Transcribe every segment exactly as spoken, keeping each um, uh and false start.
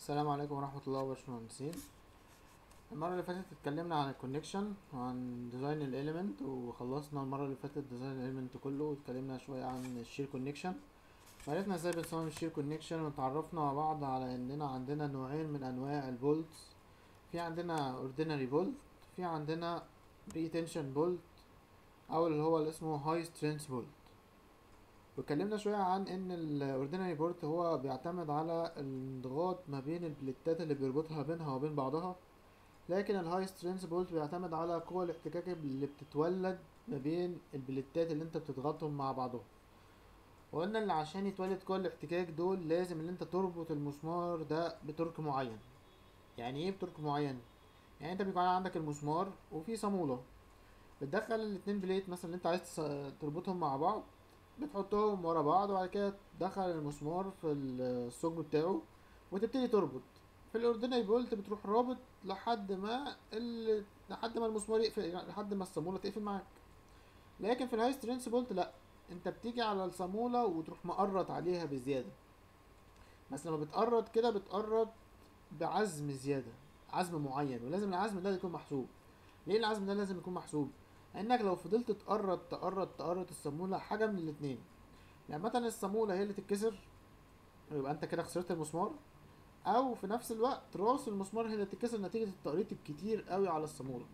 السلام عليكم ورحمة الله وبركاته. المرة اللي فاتت اتكلمنا عن الكونكشن وعن ديزاين الاليمنت، وخلصنا المرة اللي فاتت ديزاين الاليمنت كله، واتكلمنا شوية عن الشير كونكشن، وعرفنا ازاي بنصمم الشير كونكشن، واتعرفنا مع بعض على اننا عندنا نوعين من انواع البولتس. في عندنا اوردينري بولت، في عندنا بري تنشن بولت، او اللي هو اللي اسمه هاي سترينث بولت. واتكلمنا شوية عن ان الاوردينري بولت هو بيعتمد على الانضغاط ما بين البليتات اللي بيربطها بينها وبين بعضها، لكن الهاي سترينث بولت بيعتمد على قوى الاحتكاك اللي بتتولد ما بين البليتات اللي انت بتضغطهم مع بعضهم. وقلنا ان عشان يتولد قوى الاحتكاك دول لازم ان انت تربط المسمار ده بترك معين. يعني ايه بترك معين؟ يعني انت بيكون عندك المسمار وفي صامولة، بتدخل الاتنين بليت مثلا اللي انت عايز تس- تربطهم مع بعض، بتحطهم ورا بعض، وبعد كده تدخل المسمار في الثقب بتاعه وتبتدي تربط. في الاوردينري بولت بتروح رابط لحد ما ال... لحد ما المسمار يقفل، يعني لحد ما الصامولة تقفل معاك. لكن في الهاي سترينث بولت لا، انت بتيجي على الصامولة وتروح مقرط عليها بزيادة. بس لما بتقرط كده بتقرط بعزم زيادة، عزم معين، ولازم العزم ده يكون محسوب. ليه العزم ده لازم يكون محسوب؟ لانك لو فضلت تقرط تقرط تقرط الصامولة، حاجة من الاتنين: يعني مثلا الصامولة هي اللي تتكسر، يبقى انت كده خسرت المسمار، او في نفس الوقت راس المسمار هي اللي تتكسر نتيجة التقريط الكتير قوي على الصامولة.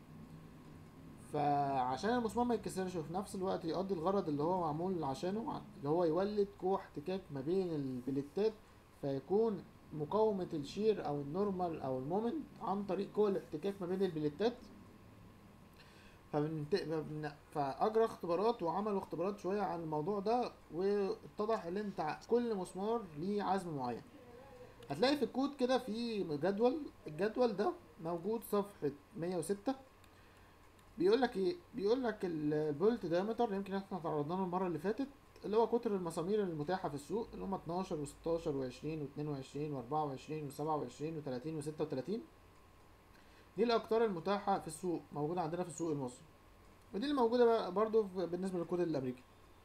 فعشان المسمار ما يتكسرش وفي نفس الوقت يقضي الغرض اللي هو معمول عشانه، اللي هو يولد قوة احتكاك ما بين البليتات، فيكون مقاومة الشير او النورمال او المومنت عن طريق قوة الاحتكاك ما بين البليتات. فبنت... فبن- فاجرى اختبارات وعملوا اختبارات شويه عن الموضوع ده، واتضح ان انت كل مسمار ليه عزم معين. هتلاقي في الكود كده في جدول، الجدول ده موجود صفحه مية وستة. بيقول لك ايه؟ بيقول لك البولت دايمتر، يمكن احنا تعرضنا له المره اللي فاتت، اللي هو قطر المسامير المتاحه في السوق، اللي هم اتناشر و16 و20 و22 و24 و27 و30 و36. دي الاقطار المتاحه في السوق، موجوده عندنا في السوق المصري. ودي اللي موجوده بقى برضو في- بالنسبه للكود الامريكي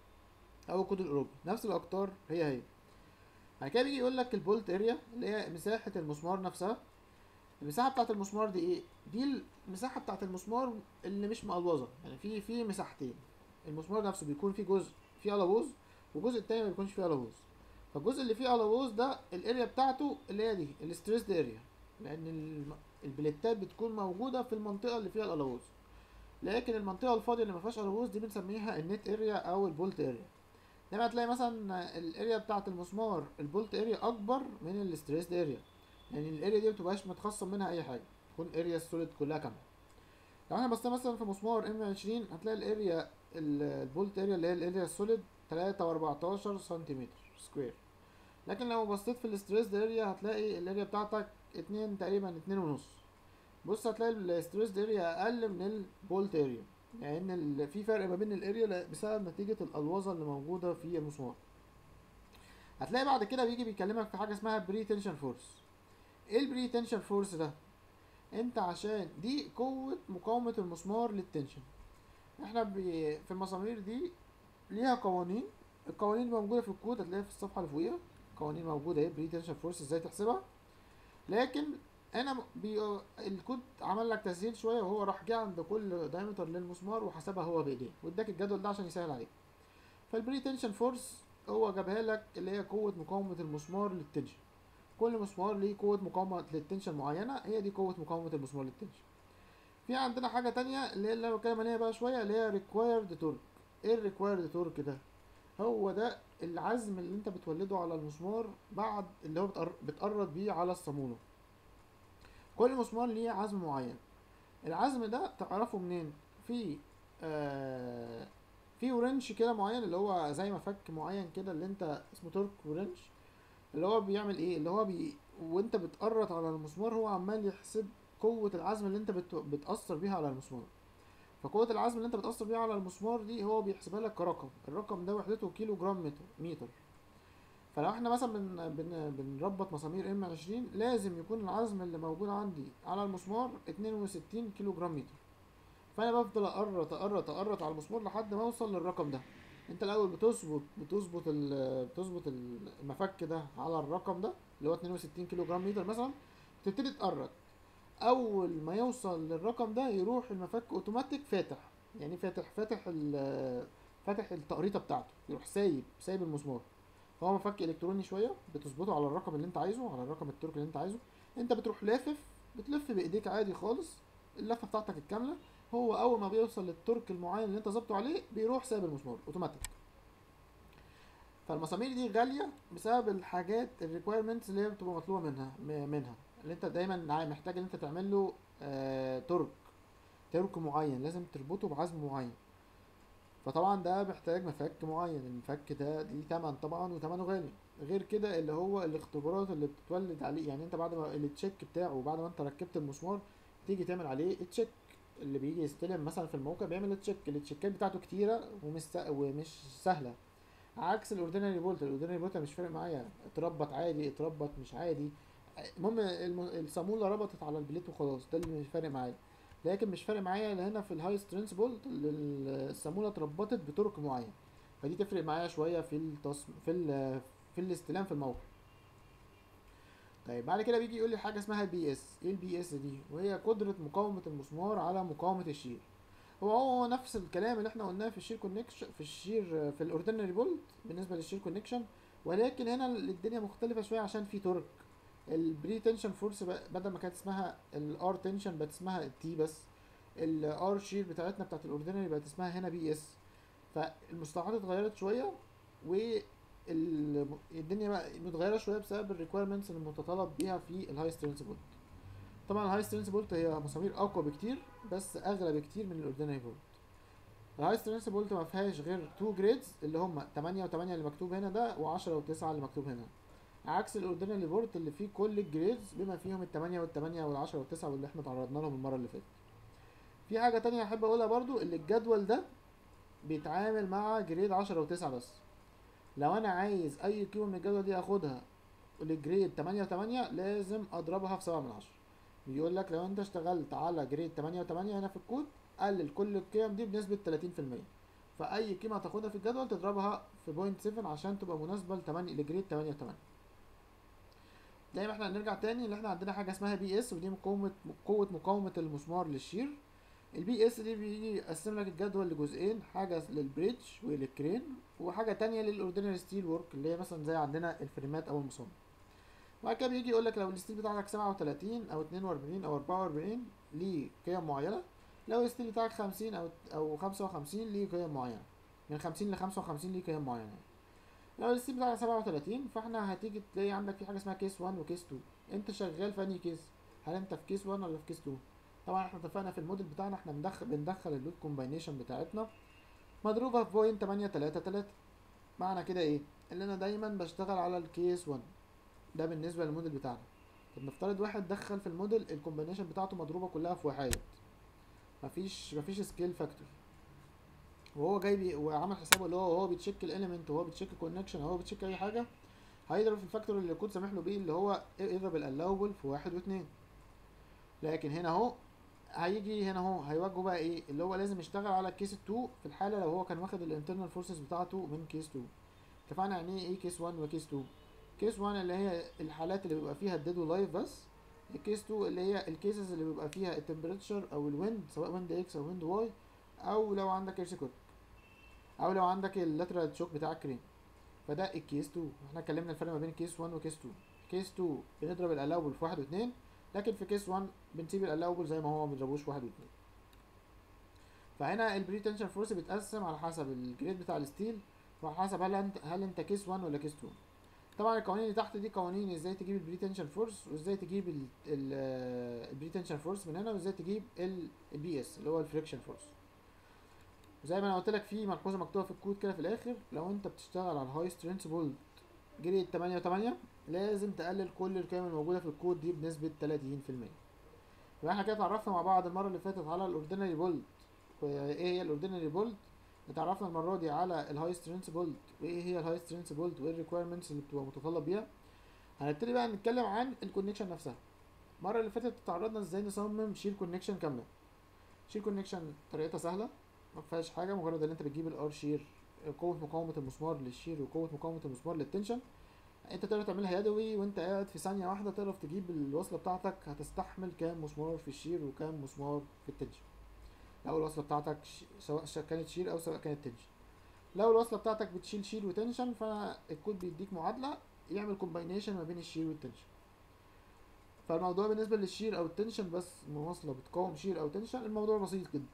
او الكود الاوروبي، نفس الاقطار هي هي. بعد كده بيجي يقول لك البولت اريا، اللي هي مساحه المسمار نفسها. المساحه بتاعه المسمار دي ايه؟ دي المساحه بتاعه المسمار اللي مش مقلوظه، يعني في في مساحتين. المسمار نفسه بيكون فيه جزء فيه قلاووز، والجزء التاني ما بيكونش فيه قلاووز. فالجزء اللي فيه قلاووز ده الاريا بتاعته اللي هي دي الستريسد اريا، لان الم- البليتات بتكون موجوده في المنطقه اللي فيها القلاووز. لكن المنطقه الفاضيه اللي ما فيهاش قلاووز دي بنسميها النت اريا او البولت اريا. انما هتلاقي مثلا الاريا بتاعه المسمار البولت اريا اكبر من الستريسد اريا، يعني الاريا دي متبقاش متخصم منها اي حاجه، تكون اريا السوليد كلها كامله. لو احنا بصينا مثلا في مسمار ام عشرين هتلاقي الاريا البولت اريا اللي هي الاريا السوليد تلاتة واربعتاشر سنتيمتر سكوير. لكن لو بصيت في الستريسد اريا هتلاقي الاريا بتاعتك اتنين تقريبا اتنين ونص. بص هتلاقي الستريسد اريا اقل من البولت اريا، لان يعني في فرق ما بين الاريا بسبب نتيجه الالوظه اللي موجوده في المسمار. هتلاقي بعد كده بيجي بيكلمك في حاجه اسمها بري تنشن فورس. ايه البري تنشن فورس ده؟ انت عشان دي قوه مقاومه المسمار للتنشن. احنا بي في المسامير دي ليها قوانين. القوانين موجوده في الكود، هتلاقيها في الصفحه اللي فوقيها. قوانين موجوده ايه بري تنشن فورس ازاي تحسبها. لكن انا بي... الكود عمل لك تسهيل شويه، وهو راح جه عند كل دايمتر للمسمار وحسبها هو بايديه، واداك الجدول ده عشان يسهل عليك. فالبري تنشن فورس هو جابها لك اللي هي قوه مقاومه المسمار للتنشن. كل مسمار ليه قوه مقاومه للتنشن معينه، هي دي قوه مقاومه المسمار للتنشن. في عندنا حاجه تانية اللي هي اللي انا بتكلم عليها بقى شويه، اللي هي ريكوايرد تورك. ايه الريكوايرد تورك ده؟ هو ده العزم اللي انت بتولده على المسمار بعد اللي هو بتقر- بتقرب بيه على الصامولة. كل مسمار ليه عزم معين. العزم ده تعرفه منين؟ في آه في ورنش كده معين، اللي هو زي مفك معين كده اللي انت اسمه تورك ورنش. اللي هو بيعمل ايه؟ اللي هو بي وانت بتقرط على المسمار هو عمال يحسب قوة العزم اللي انت بت... بتأثر بيها على المسمار. فقوة العزم اللي انت بتأثر بيها على المسمار دي هو بيحسبها لك كرقم، الرقم ده وحدته كيلو جرام متر متر. فلو احنا مثلا بن بن بنربط مسامير ام عشرين، لازم يكون العزم اللي موجود عندي على المسمار اتنين وستين كيلو جرام متر. فانا بفضل اقرط اقرط اقرط على المسمار لحد ما اوصل للرقم ده. انت الاول بتظبط بتظبط ال- بتظبط ال- المفك ده على الرقم ده اللي هو اتنين وستين كيلو جرام متر مثلا. تبتدي تقرب، اول ما يوصل للرقم ده يروح المفك اوتوماتيك فاتح، يعني فاتح فاتح ال فاتح التقريطه بتاعته، يروح سايب سايب المسمار. هو مفك الكتروني شويه، بتظبطه على الرقم اللي انت عايزه، على الرقم الترك اللي انت عايزه. انت بتروح لافف، بتلف بايديك عادي خالص اللفه بتاعتك الكامله. هو اول ما بيوصل للترك المعين اللي انت ظابطه عليه بيروح سايب المسمار اوتوماتيك. فالمسامير دي غاليه بسبب الحاجات الريكويرمنتس اللي هي بتبقى مطلوبه منها منها اللي انت دايما عاي- محتاج ان انت تعمل له آه ترك ترك معين، لازم تربطه بعزم معين. فطبعا ده محتاج مفك معين، المفك ده ليه تمن طبعا وتمنه غالي. غير كده اللي هو الاختبارات اللي بتتولد عليه، يعني انت بعد ما التشيك بتاعه بعد ما انت ركبت المسمار تيجي تعمل عليه التشيك. اللي بيجي يستلم مثلا في الموقع بيعمل التشيك، التشيكات بتاعته كتيره ومش س- ومش سهله. عكس الاوردينري بولت، الاوردينري بولت مش فارق معايا اتربط عادي اتربط مش عادي، المهم الم- الصاموله ربطت على البليت وخلاص، ده اللي مش فارق معايا. لكن مش فارق معايا هنا في الهاي سترينث بولت الصاموله اتربطت بطرق معين، فدي تفرق معايا شويه في التصم... في ال... في الاستلام في الموقع. طيب بعد كده بيجي يقول لي حاجه اسمها البي اس. ايه البي اس دي؟ وهي قدره مقاومه المسمار على مقاومه الشير. هو هو نفس الكلام اللي احنا قلناه في الشير كونكشن، في الشير في الاوردينري بولت بالنسبه للشير كونكشن، ولكن هنا الدنيا مختلفه شويه عشان في تورك. البري تنشن فورس بدل ما كانت اسمها الار تنشن بقت اسمها التي بس. الار شير بتاعتنا بتاعت الاوردينري بقت اسمها هنا بي اس. فالمصطلحات اتغيرت شويه، والدنيا بقى متغيره شويه بسبب الريكويرمنتس المتطلب بيها في الهاي سترينث بولت. طبعا الهاي سترينث بولت هي مسامير اقوى بكتير بس اغلى بكتير من الاوردينري بولت. الهاي سترينث بولت ما فيهاش غير اتنين جريدز اللي هم تمانية و8 اللي مكتوب هنا ده و10 و9 اللي مكتوب هنا، عكس الاوردينري بورت اللي فيه كل الجريدز بما فيهم التمانية والتمانية والعشرة والتسعة واللي احنا تعرضنا لهم المرة اللي فاتت. في حاجة تانية احب اقولها برضو، اللي الجدول ده بيتعامل مع جريد عشرة وتسعة بس. لو انا عايز اي قيمة من الجدول دي اخدها لجريد تمانية وتمانية لازم اضربها في سبعة من عشرة. بيقول لك لو انت اشتغلت على جريد تمانية وتمانية هنا في الكود قلل كل القيم دي بنسبة تلاتين في المية. فاي قيمة هتاخدها في الجدول تضربها في بوينت سبعة عشان تبقى مناسبة لتمانية لجريد تمانية وتمانية. زي ما احنا هنرجع تاني اللي احنا عندنا حاجه اسمها بي اس، ودي مقاومه قوه مقاومه المسمار للشير. البي اس دي بيجي يقسم لك الجدول لجزئين، حاجه للبريدج وللكرين وحاجه تانية للاوردينري ستيل ورك اللي هي مثلا زي عندنا الفريمات او المصامم. وبعد كده بيجي يقول لك لو الستيل بتاعك سبعة وتلاتين او اتنين واربعين او اربعة واربعين ليه قيم معينه، لو الستيل بتاعك خمسين او او خمسة وخمسين ليه قيم معينه، من خمسين ل خمسة وخمسين ليه قيم معينه. لو الستيل بتاعك سبعة وتلاتين فاحنا هتيجي تلاقي عندك في حاجه اسمها كيس واحد وكيس اتنين. انت شغال في انهي كيس؟ هل انت في كيس واحد ولا في كيس اتنين؟ طبعا احنا اتفقنا في الموديل بتاعنا احنا بندخل بندخل اللود كومباينيشن بتاعتنا مضروبه في بوينت تمانية تلاتة تلاتة. معنى كده ايه؟ اللي انا دايما بشتغل على الكيس واحد. ده بالنسبه للموديل بتاعنا. طب نفترض واحد دخل في الموديل الكومباينيشن بتاعته مضروبه كلها في وحايد، مفيش مفيش سكيل فاكتور، وهو جاي بي وعمل حسابه اللي هو وهو بيتشيك الاليمنت وهو بيتشيك الكونكشن وهو بيتشيك اي حاجه، هيضرب في الفاكتور اللي الكود سامح له بيه اللي هو يضرب الالاوبل في واحد واتنين. لكن هنا اهو هيجي هنا اهو هيواجهه بقى ايه اللي هو لازم يشتغل على كيس اتنين في الحاله لو هو كان واخد الانترنال فورسز بتاعته من كيس اتنين. اتفقنا يعني ايه كيس واحد وكيس اتنين؟ كيس واحد اللي هي الحالات اللي بيبقى فيها الديد ولايف بس. الكيس اتنين اللي هي الكيسز اللي بيبقى فيها التمبريتشر او الويند سواء ويند اكس او ويند واي، او لو عندك ايرثكويك، او لو عندك اللاترال شوك بتاع الكرين. فده الكيس اتنين. احنا اتكلمنا الفرق ما بين كيس واحد وكيس اتنين. كيس اتنين بنضرب الالاوبل في واحد واتنين، لكن في كيس واحد بنسيب الالاوبل زي ما هو ما بنضربوش في واحد واتنين. فهنا البري تنشن فورس بيتقسم على حسب الجريد بتاع الستيل وعلى حسب هل انت هل انت كيس واحد ولا كيس اتنين. طبعا القوانين اللي تحت دي قوانين ازاي تجيب البري تنشن فورس وازاي تجيب البري تنشن فورس من هنا وازاي تجيب البي اس اللي هو الفريكشن فورس. زي ما انا قلت لك في ملحوظه مكتوبه في الكود كده في الاخر، لو انت بتشتغل على الهاي سترينث بولت جريد تمانية وتمانية لازم تقلل كل القيم الموجوده في الكود دي بنسبه تلاتين في المية. يبقى احنا كده اتعرفنا مع بعض المره اللي فاتت على الاوردينري بولت وايه هي الاوردينري بولت. اتعرفنا المره دي على الهاي سترينث بولت وايه هي الهاي سترينث بولت وايه الريكويرمنتس اللي بتبقى متطلب بيها. هنبتدي بقى نتكلم عن الكونكشن نفسها. المره اللي فاتت اتعرضنا ازاي نصمم شير كونكشن كامله. شير كونكشن طريقتها سهله، ما فيهاش حاجه، مجرد ان انت بتجيب الار شير قوه مقاومه المسمار للشير وقوه مقاومه المسمار للتنشن. انت تقدر تعملها يدوي وانت قاعد في ثانيه واحده، تعرف تجيب الوصله بتاعتك هتستحمل كام مسمار في الشير وكام مسمار في التنشن. لو الوصله بتاعتك ش... سواء ش... كانت شير او سواء كانت تنشن. لو الوصله بتاعتك بتشيل شير وتنشن، فالكود بيديك معادله يعمل كومباينيشن ما بين الشير والتنشن. فالموضوع بالنسبه للشير او التنشن، بس وصله بتقاوم شير او تنشن، الموضوع بسيط جدا.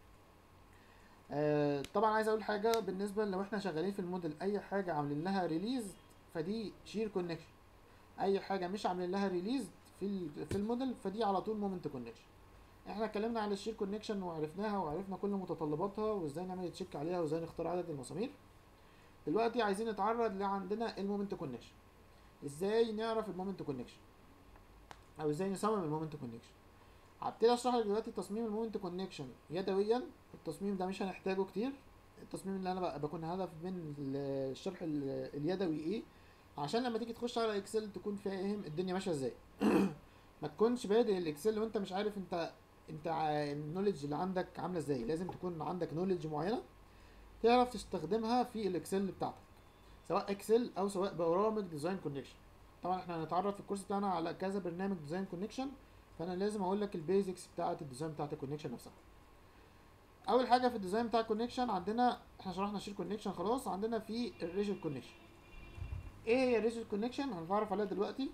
آه طبعا عايز اقول حاجه، بالنسبه لو احنا شغالين في الموديل اي حاجه عاملين لها ريليز فدي شير كونكشن، اي حاجه مش عاملين لها ريليز في في الموديل فدي على طول مومنت كونكشن. احنا اتكلمنا عن الشير كونكشن وعرفناها وعرفنا كل متطلباتها وازاي نعمل تشيك عليها وازاي نختار عدد المسامير. دلوقتي عايزين نتعرض لعندنا المومنت كونكشن. ازاي نعرف المومنت كونكشن او ازاي نصمم المومنت كونكشن؟ هبتدي اشرح لك دلوقتي تصميم المومنت كونكشن يدويا. التصميم ده مش هنحتاجه كتير، التصميم اللي انا بكون هدف من الشرح اليدوي ايه، عشان لما تيجي تخش على اكسل تكون فاهم الدنيا ماشيه ازاي. ما تكونش بادئ الاكسل وانت مش عارف انت انت النولج اللي عندك عامله ازاي. لازم تكون عندك نولج معينه تعرف تستخدمها في الاكسل بتاعتك، سواء اكسل او سواء برامج ديزاين كونكشن. طبعا احنا هنتعرف في الكورس بتاعنا على كذا برنامج ديزاين كونكشن، فانا لازم اقول لك البيزكس بتاعه الديزاين بتاعه الكونكشن نفسها. اول حاجه في الديزاين بتاع الكونكشن عندنا، احنا شرحنا الشير كونكشن خلاص، عندنا في الريجيد كونكشن. ايه هي الريجيد كونكشن؟ هنتعرف عليها دلوقتي.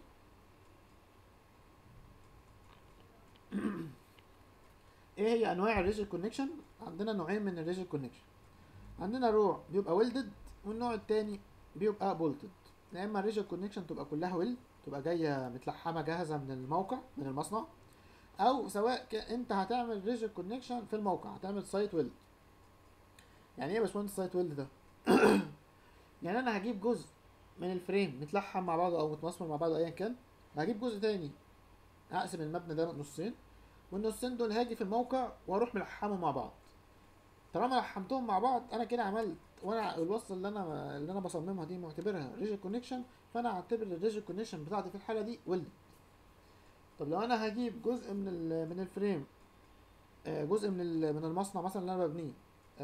ايه هي انواع الريجيد كونكشن؟ عندنا نوعين من الريجيد كونكشن، عندنا نوع بيبقى ويلدد والنوع التاني بيبقى بولتد. يا اما الريجيد كونكشن تبقى كلها ويلد، تبقى جايه متلحمه جاهزه من الموقع من المصنع، او سواء انت هتعمل ريجيد كونكشن في الموقع هتعمل سايت ويلد. يعني ايه يا باشمهندس سايت ويلد ده؟ يعني انا هجيب جزء من الفريم متلحم مع بعضه او متمسمر مع بعضه ايا كان، هجيب جزء تاني هقسم المبنى ده نصين، والنصين دول هاجي في الموقع واروح ملحمهم مع بعض. طالما لحمتهم مع بعض انا كده عملت، وانا الوصله اللي انا اللي انا بصممها دي معتبرها ريجيد كونكشن، فانا هعتبر الريجيد كونكشن بتاعتي في الحاله دي ويلد. طب لو انا هجيب جزء من من الفريم، جزء من من المصنع مثلا اللي انا ببنيه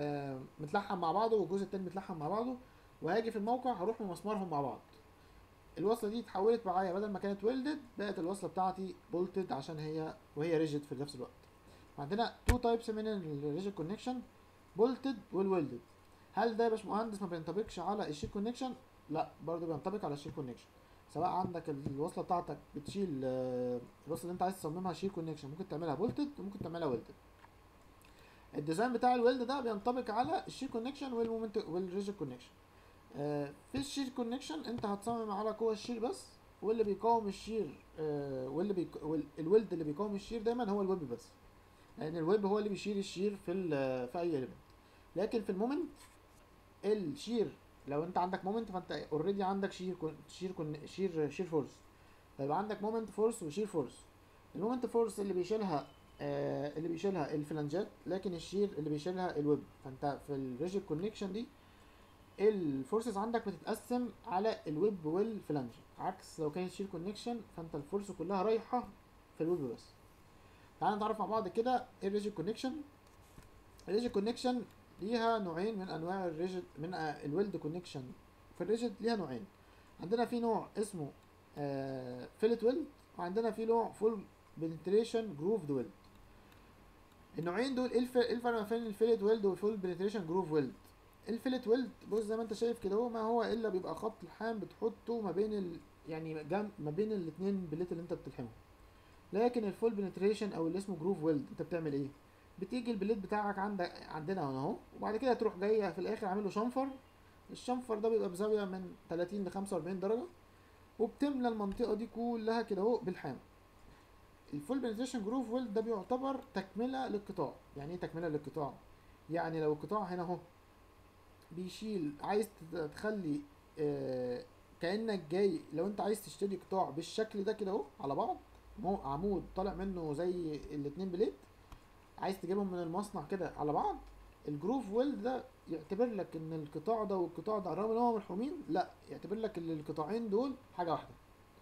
متلحم مع بعضه والجزء التاني متلحم مع بعضه، وهاجي في الموقع هروح ممسمرهم مع بعض، الوصله دي اتحولت معايا بدل ما كانت ويلدد بقت الوصله بتاعتي بولتد عشان هي وهي ريجيد في نفس الوقت. عندنا تو تايبس من الريجيد كونكشن، بولتد والويلدد. هل ده يا باشمهندس ما بينطبقش على الشير كونكشن؟ لا، برضه بينطبق على الشير كونكشن. سواء عندك الوصله بتاعتك بتشيل الوصله اللي انت عايز تصممها شير كونكشن، ممكن تعملها بولتد وممكن تعملها ويلدد. الديزاين بتاع الويلد ده بينطبق على الشير كونكشن والمومنت والريجيد كونكشن. آه في الشير كونكشن انت هتصمم على قوة الشير بس، واللي بيقاوم الشير آه واللي بيك... الويلد اللي بيقاوم الشير دايما هو الويب بس، لان يعني الويب هو اللي بيشيل الشير في في اي اليمنت. لكن في المومنت الشير، لو انت عندك مومنت فانت اوريدي عندك شير كون... شير كون... شير شير فورس، فيبقى عندك مومنت فورس وشير فورس. المومنت فورس اللي بيشيلها آه اللي بيشيلها الفلانجات، لكن الشير اللي بيشيلها الويب. فانت في الريجيد كونكشن دي الفورسز عندك بتتقسم على الويب والفلانج، عكس لو كانت شير كونكشن فانت الفورس كلها رايحه في الويب بس. تعالى نتعرف مع بعض كده ايه الريجيد كونكشن. الريجيد كونكشن ليها نوعين من انواع الريجيد من الويلد كونكشن. في الريجيد ليها نوعين، عندنا في نوع اسمه آه فيلت ويلد، وعندنا في نوع فول بنتريشن جروف ويلد. النوعين دول ايه الفرق ما بين الفيلت ويلد والفول بنتريشن جروف ويلد؟ الفيلت ويلد بص زي ما انت شايف كده، هو ما هو الا بيبقى خط لحام بتحطه ما بين ال... يعني جنب ما بين الاثنين بليت اللي انت بتلحمهم. لكن الفول بنتريشن او اللي اسمه جروف ويلد انت بتعمل ايه؟ بتيجي البليت بتاعك عندك عندنا هنا اهو، وبعد كده تروح جاي في الاخر عامل له شنفر. الشنفر ده بيبقى بزاويه من ثلاثين ل خمسة وأربعين درجه، وبتملى المنطقه دي كلها كده اهو بالحام. الفول بنتريشن جروف ويلد ده بيعتبر تكمله للقطاع. يعني ايه تكمله للقطاع؟ يعني لو القطاع هنا اهو بيشيل، عايز تخلي آه كانك جاي، لو انت عايز تشتري قطاع بالشكل ده كده اهو على بعض، عمود طالع منه زي الاتنين بليت، عايز تجيبهم من المصنع كده على بعض، الجروف ويلد ده يعتبر لك ان القطاع ده والقطاع ده رغم ان هو ملحومين، لا يعتبر لك ان القطاعين دول حاجه واحده،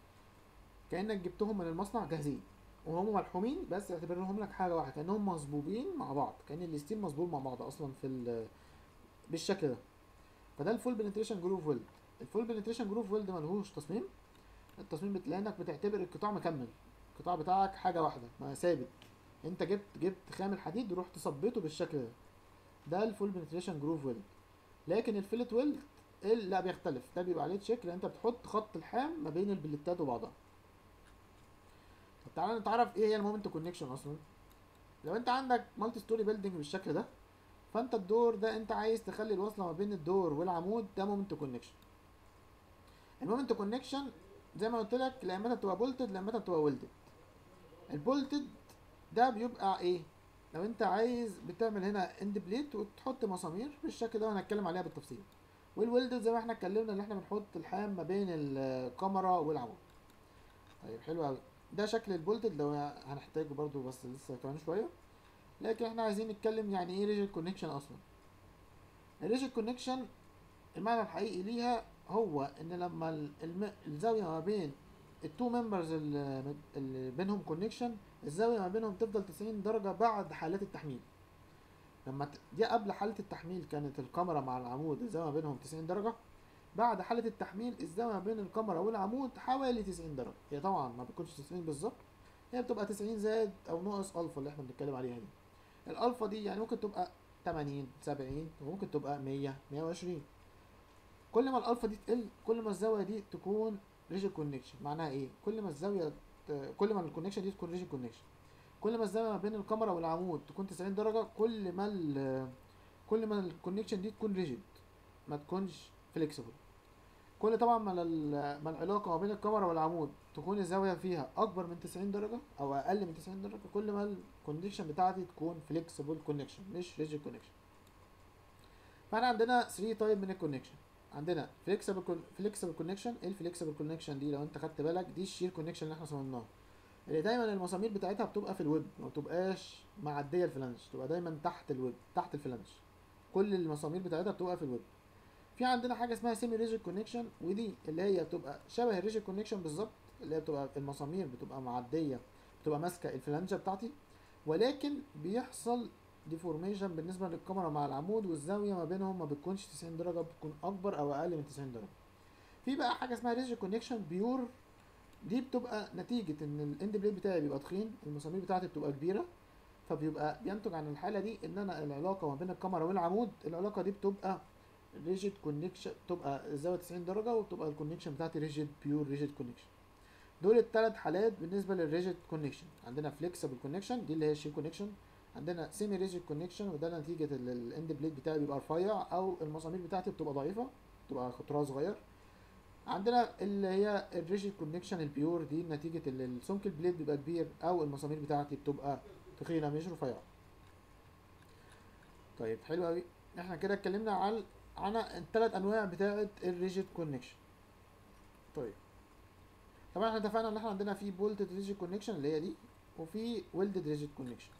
كانك جبتهم من المصنع جاهزين وهم ملحومين، بس يعتبرهم لك حاجه واحده، كانهم مصبوبين مع بعض، كان الستيل مصبوب مع بعض اصلا في بالشكل ده. فده الفول بنتريشن جروف ويلد. الفول بنتريشن جروف ويلد ملهوش تصميم، التصميم بت... لانك بتعتبر القطاع مكمل، القطاع بتاعك حاجه واحده ما ثابت، انت جبت جبت خام الحديد ورحت صبيته بالشكل ده، ده الفول بنتريشن جروف ويلد. لكن الفيلت ويلد لا بيختلف، ده بيبقى عليه تشيك لان انت بتحط خط الحام ما بين البليتات وبعضها. طب تعالى نتعرف ايه هي المومنت كونكشن اصلا. لو انت عندك مالتي ستوري بيلدينج بالشكل ده، فانت الدور ده انت عايز تخلي الوصله ما بين الدور والعمود ده مومنت كونكشن. المومنت كونكشن زي ما قلت لك لا اما بتبقى بولتد لا اما بتبقى ويلدد. البولتد ده بيبقى ايه؟ لو انت عايز بتعمل هنا اند بليت وتحط مسامير بالشكل ده وهنتكلم عليها بالتفصيل. والويلدد زي ما احنا اتكلمنا ان احنا بنحط الحام ما بين الكاميرا والعمود. طيب حلو قوي، ده شكل البولتد لو هنحتاجه برضو بس لسه كمان شويه. لكن احنا عايزين نتكلم يعني ايه ريجيد كونكشن اصلا. الريجيد كونكشن المعنى الحقيقي ليها هو ان لما الم... الزاويه ما بين التو ممبرز اللي, اللي بينهم كونكشن، الزاويه ما بينهم تفضل تسعين درجه بعد حالات التحميل. لما ت... دي قبل حاله التحميل كانت الكاميرا مع العمود الزاويه ما بينهم تسعين درجه، بعد حاله التحميل الزاويه ما بين الكاميرا والعمود حوالي تسعين درجه. هي طبعا ما بتكونش تسعين بالظبط، هي بتبقى تسعين زائد او ناقص الفا اللي احنا بنتكلم عليها دي. الالفا دي يعني ممكن تبقى تمانين سبعين وممكن تبقى مية مية وعشرين. كل ما الالفا دي تقل كل ما الزاويه دي تكون ريجيد كونكشن. معناها ايه؟ كل ما الزاويه ت... كل ما الكونكشن دي تكون ريجيد كونكشن، كل ما الزاويه ما بين الكاميرا والعمود تكون تسعين درجه، كل ما ال... كل ما الكونكشن دي تكون ريجيد ما تكونش فليكسيبل. كل طبعا ما, ال... ما العلاقه ما بين الكاميرا والعمود تكون الزاويه فيها اكبر من تسعين درجه او اقل من تسعين درجه، كل ما الكونكشن بتاعتي تكون فليكسيبل كونكشن مش ريجيد كونكشن. فاحنا عندنا ثلاثة تايب من الكونكشن. عندنا فليكسبل فليكسبل كونكشن. ايه الفليكسبل كونكشن دي؟ لو انت خدت بالك دي الشير كونكشن اللي احنا صممناها، اللي دايما المسامير بتاعتها بتبقى في الويب، ما بتبقاش معديه الفلانج، تبقى دايما تحت الويب تحت الفلانج، كل المسامير بتاعتها بتبقى في الويب. في عندنا حاجه اسمها سيمي ريجيد كونكشن، ودي اللي هي بتبقى شبه الريجيد كونكشن بالظبط، اللي هي بتبقى المسامير بتبقى معديه، بتبقى ماسكه الفلانجه بتاعتي، ولكن بيحصل ديفورميشن بالنسبه للكاميرا مع العمود، والزاويه ما بينهم ما بتكونش تسعين درجه، بتكون اكبر او اقل من تسعين درجه. في بقى حاجه اسمها ريجيد كونكشن بيور، دي بتبقى نتيجه ان الاند بليد بتاعي بيبقى تخين، المسامير بتاعتي بتبقى كبيره، فبيبقى بينتج عن الحاله دي ان انا العلاقه ما بين الكاميرا والعمود العلاقه دي بتبقى ريجيد كونكشن، بتبقى الزاويه تسعين درجه، وبتبقى الكونكشن بتاعتي ريجيد بيور ريجيد كونكشن. دول الثلاث حالات بالنسبه للريجيد كونكشن. عندنا فليكسبل كونكشن دي اللي هي الشير كونكشن، عندنا سيمي ريجيد كونكشن وده نتيجه الاند بليد بتاعي بيبقى رفيع او المسامير بتاعتي بتبقى ضعيفه، بتبقى قطرها صغير. عندنا اللي هي الريجيد كونكشن البيور دي نتيجه السمك البليد بيبقى كبير او المسامير بتاعتي بتبقى تخينه مش رفيعه. طيب حلو قوي، احنا كده اتكلمنا عن عن الثلاث انواع بتاعه الريجيد كونكشن. طيب طبعا احنا اتفقنا ان احنا عندنا في بولتد ريجيد كونكشن اللي هي دي، وفي ويلدد ريجيد كونكشن.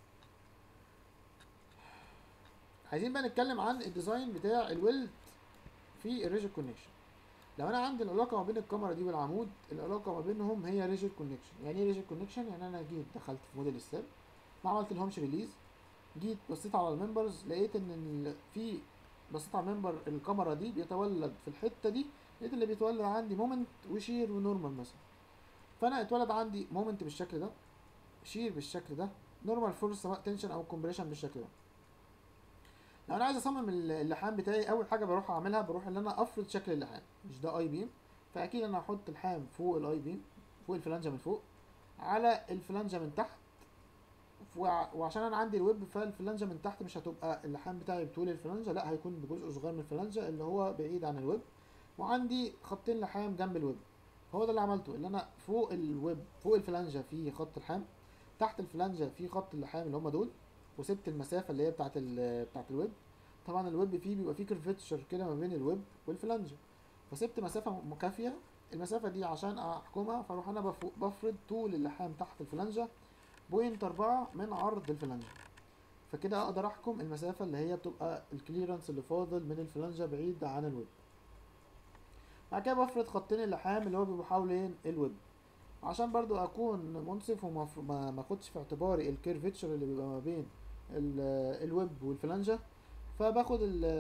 عايزين بقى نتكلم عن الديزاين بتاع الويلد في الريجيد كونكشن. لو انا عندي العلاقه ما بين الكاميرا دي والعمود العلاقه ما بينهم هي ريجيد كونكشن. يعني ايه ريجيد كونكشن؟ يعني انا جيت دخلت في موديل الساب ما عملت لهمش ريليز، جيت بصيت على الممبرز لقيت ان في بصيت على الممبر الكاميرا دي بيتولد في الحته دي، لقيت اللي بيتولد عندي مومنت وشير ونورمال مثلا. فانا اتولد عندي مومنت بالشكل ده، شير بالشكل ده، نورمال فورس سواء تنشن او كومبريشن بالشكل ده. لو انا عايز اصمم اللحام بتاعي اول حاجه بروح اعملها بروح ان انا افرض شكل اللحام. مش ده اي بيم، فاكيد انا هحط الحام فوق الاي بيم، فوق الفلانجه من فوق على الفلانجه من تحت، وعشان انا عندي الويب فالفلانجه من تحت مش هتبقى اللحام بتاعي بطول الفلانجه، لا هيكون بجزء صغير من الفلانجه اللي هو بعيد عن الويب، وعندي خطين لحام جنب الويب. هو ده اللي عملته، اللي انا فوق الويب فوق الفلانجه في خط لحام، تحت الفلانجه في خط اللحام اللي هم دول، وسبت المسافه اللي هي بتاعه بتاعه الويب. طبعا الويب فيه بيبقى فيه كيرفتشر كده ما بين الويب والفلانجه، فسبت مسافه مكافيه. المسافه دي عشان احكمها فاروح انا بفرض طول اللحام تحت الفلانجه بوينت اربعة من عرض الفلانجه، فكده اقدر احكم المسافه اللي هي بتبقى الكليرنس اللي فاضل من الفلانجه بعيد عن الويب. بعد كده بفرض خطين اللحام اللي هو بيبقوا حوالين الويب عشان برضو اكون منصف وما ما اخدش في اعتباري الكيرفتشر اللي بيبقى ما بين الويب والفلانجه. فباخد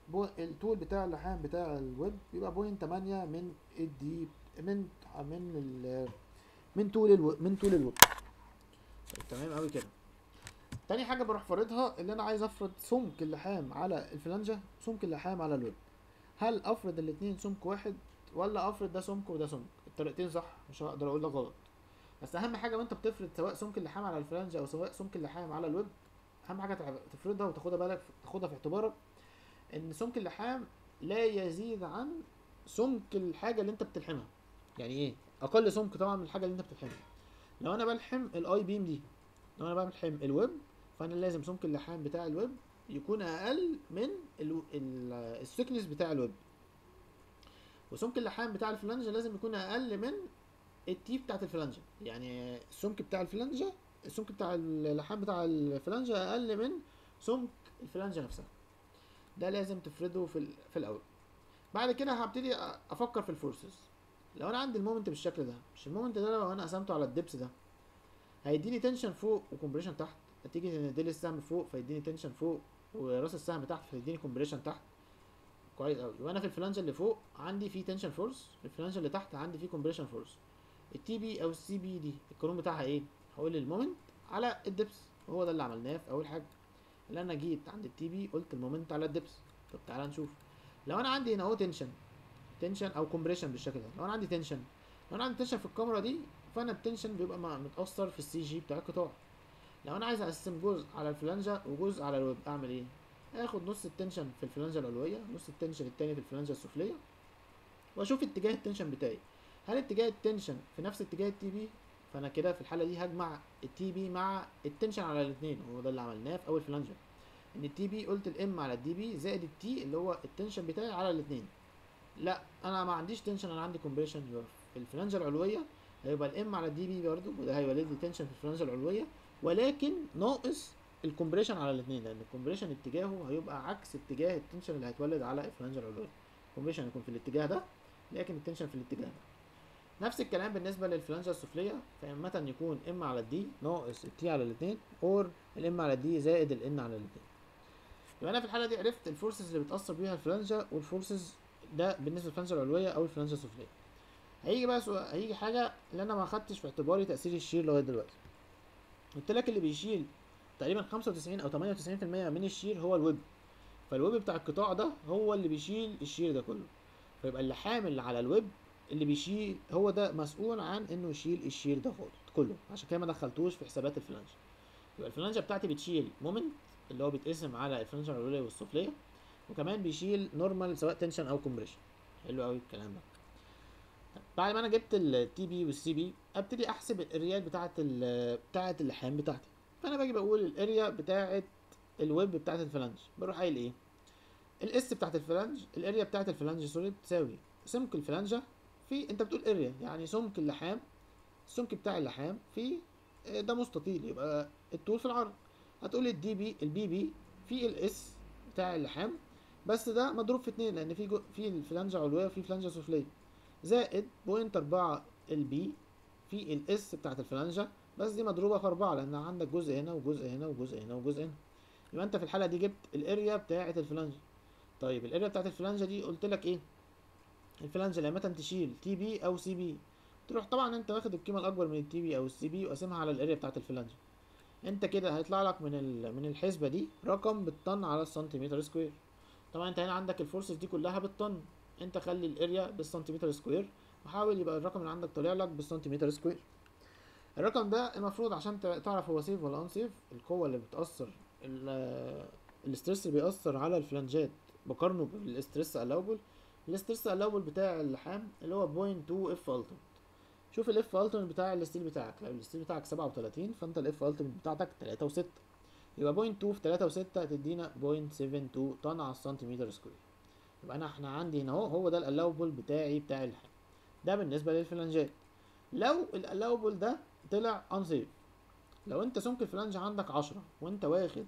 بو... الطول بتاع اللحام بتاع الويب بيبقى بوينت تمانية من الدي من من ال... من طول الو... من طول الويب. طيب تمام قوي كده. تاني حاجه بروح فارضها اللي انا عايز افرض سمك اللحام على الفلانجه سمك اللحام على الويب. هل افرض الاتنين سمك واحد ولا افرض ده سمك وده سمك؟ الطريقتين صح، مش هقدر اقول لك غلط. بس اهم حاجه وانت بتفرض سواء سمك اللحام على الفلانجه او سواء سمك اللحام على الويب، اهم حاجه تفرضها وتاخدها بالك تاخدها في اعتبارك ان سمك اللحام لا يزيد عن سمك الحاجه اللي انت بتلحمها. يعني ايه اقل سمك طبعا من الحاجه اللي انت بتلحمها؟ لو انا بلحم الاي بيم دي، لو انا بلحم الويب، فانا لازم سمك اللحام بتاع الويب يكون اقل من السكنس بتاع الويب، وسمك اللحام بتاع الفلانجه لازم يكون اقل من التيب بتاعت الفلانجه. يعني السمك بتاع الفلانجه السمك بتاع اللحام بتاع الفلانجه اقل من سمك الفلانجه نفسها. ده لازم تفرده في, في الاول. بعد كده هبتدي افكر في الفورسز. لو انا عندي المومنت بالشكل ده، مش المومنت ده لو انا قسمته على الدبس ده هيديني تنشن فوق وكمبريشن تحت، هتيجي نديلي السهم فوق فيديني تنشن فوق، وراس السهم تحت فيديني كومبريشن تحت. كويس قوي. وانا في الفلانجه اللي فوق عندي فيه تنشن فورس، في الفلانجه اللي تحت عندي فيه كومبريشن فورس. التي بي او السي بي دي القانون بتاعها ايه؟ هقول المومنت على الدبس، وهو ده اللي عملناه في اول حاجه. اللي انا جيت عند التي بي قلت المومنت على الدبس. طب تعالى نشوف. لو انا عندي هنا اهو تنشن تنشن او كومبريشن بالشكل ده، لو انا عندي تنشن لو انا عندي تنشن في الكاميرا دي، فانا التنشن بيبقى متاثر في السي جي بتاع القطاع. لو انا عايز اقسم جزء على الفلانجه وجزء على الويب، اعمل ايه؟ اخد نص التنشن في الفلانجه العلويه، نص التنشن التاني في الفلانجه السفليه، واشوف اتجاه التنشن بتاعي. هل اتجاه التنشن في نفس اتجاه التي بي؟ فانا كده في الحاله دي هجمع التي بي مع التنشن على الاثنين، وهو ده اللي عملناه في اول فلانجه. ان التي بي قلت الام على الدي بي زائد التي اللي هو التنشن بتاعي على الاثنين. لا انا ما عنديش تنشن، انا عندي كومبريشن. يبقى في الفلانجه العلويه هيبقى الام على الدي بي برضه، وده هيولد لي تنشن في الفلانجه العلويه، ولكن ناقص الكومبريشن على الاثنين، لان الكومبريشن اتجاهه هيبقى عكس اتجاه التنشن اللي هيتولد على الفلانجه العلويه. الكومبريشن هيكون في الاتجاه ده، لكن التنشن في الاتجاه ده. نفس الكلام بالنسبه للفلانجه السفليه، فاما يكون ام على الدي ناقص التي على الاثنين، اور الام على الدي زائد الان على الاثنين. يبقى انا في الحاله دي عرفت الفورسز اللي بتاثر بيها الفلانجه، والفورسز ده بالنسبه للفلانجه العلويه او الفلانجه السفليه. هيجي بقى سؤال، هيجي حاجه اللي انا ما خدتش في اعتباري تاثير الشير لغايه دلوقتي. قلت لك اللي بيشيل تقريبا خمسة وتسعين او تمانية وتسعين في المية من الشير هو الويب، فالويب بتاع القطاع ده هو اللي بيشيل الشير ده كله. فيبقى اللي حامل على الويب اللي بيشيل هو ده مسؤول عن انه يشيل الشير ده كله، عشان كده ما دخلتوش في حسابات الفلانجه. يبقى الفلانجه بتاعتي بتشيل مومنت اللي هو بيتقسم على الفلانجه العلويه والسفليه، وكمان بيشيل نورمال سواء تنشن او كومبريشن. حلو قوي الكلام ده. بعد ما انا جبت التي بي والسي بي، ابتدي احسب الاريات بتاعه بتاعه اللحام بتاعتي. فانا باجي بقول الاريا بتاعه الويب بتاعه الفلانج، بروح قايل ايه؟ الاس بتاعه الفلانج، الاريا بتاعه الفلانج سوري، تساوي سمك الفلانجه في، انت بتقول اريا يعني سمك اللحام، السمك بتاع اللحام في، ده مستطيل يبقى الطول في العرض. هتقول الدي بي البي بي في الاس بتاع اللحام، بس ده مضروب في اتنين لان في جو في الفلانجه علويه وفي فلانجه سفليه، زائد بوينت اربعة البي في الاس بتاعت الفلانجه، بس دي مضروبه في اربعة لان عندك جزء هنا وجزء هنا وجزء هنا وجزء هنا. يبقى انت في الحاله دي جبت الاريا بتاعت الفلانجه. طيب الاريا بتاعت الفلانجه دي قلت لك ايه؟ الفلانجه لما تشيل تي بي او سي بي، تروح طبعا انت واخد القيمه الاكبر من التي بي او السي بي وقاسمها على الاريا بتاعت الفلانجه. انت كده هيطلع لك من من الحسبه دي رقم بالطن على السنتيمتر سكوير. طبعا انت هنا عندك الفورسز دي كلها بالطن، انت خلي الاريا بالسنتيمتر سكوير، وحاول يبقى الرقم اللي عندك طالع لك بالسنتيمتر سكوير. الرقم ده المفروض عشان تعرف هو سيف ولا ان سيف، القوه اللي بتاثر الاسترس اللي بيأثر على الفلانجات بقارنه بالاسترس الاوبل. الاسترس الاوبل بتاع اللحام اللي هو صفر فاصلة اتنين اف التيمت. شوف الاف التيمت بتاع الستيل بتاعك، لو الستيل بتاعك سبعة وتلاتين فانت الاف التيمت بتاعتك تلاتة وستة، يبقى صفر فاصلة اتنين في تلاتة وستة تدينا صفر فاصلة سبعة اتنين طن على السنتيمتر سكوير. يبقى انا احنا عندي هنا اهو هو ده الالاوبل بتاعي بتاع اللحام. ده بالنسبه للفلانجات. لو الالاوبل ده طلع انسيف، لو انت سمك الفلانج عندك عشرة وانت واخد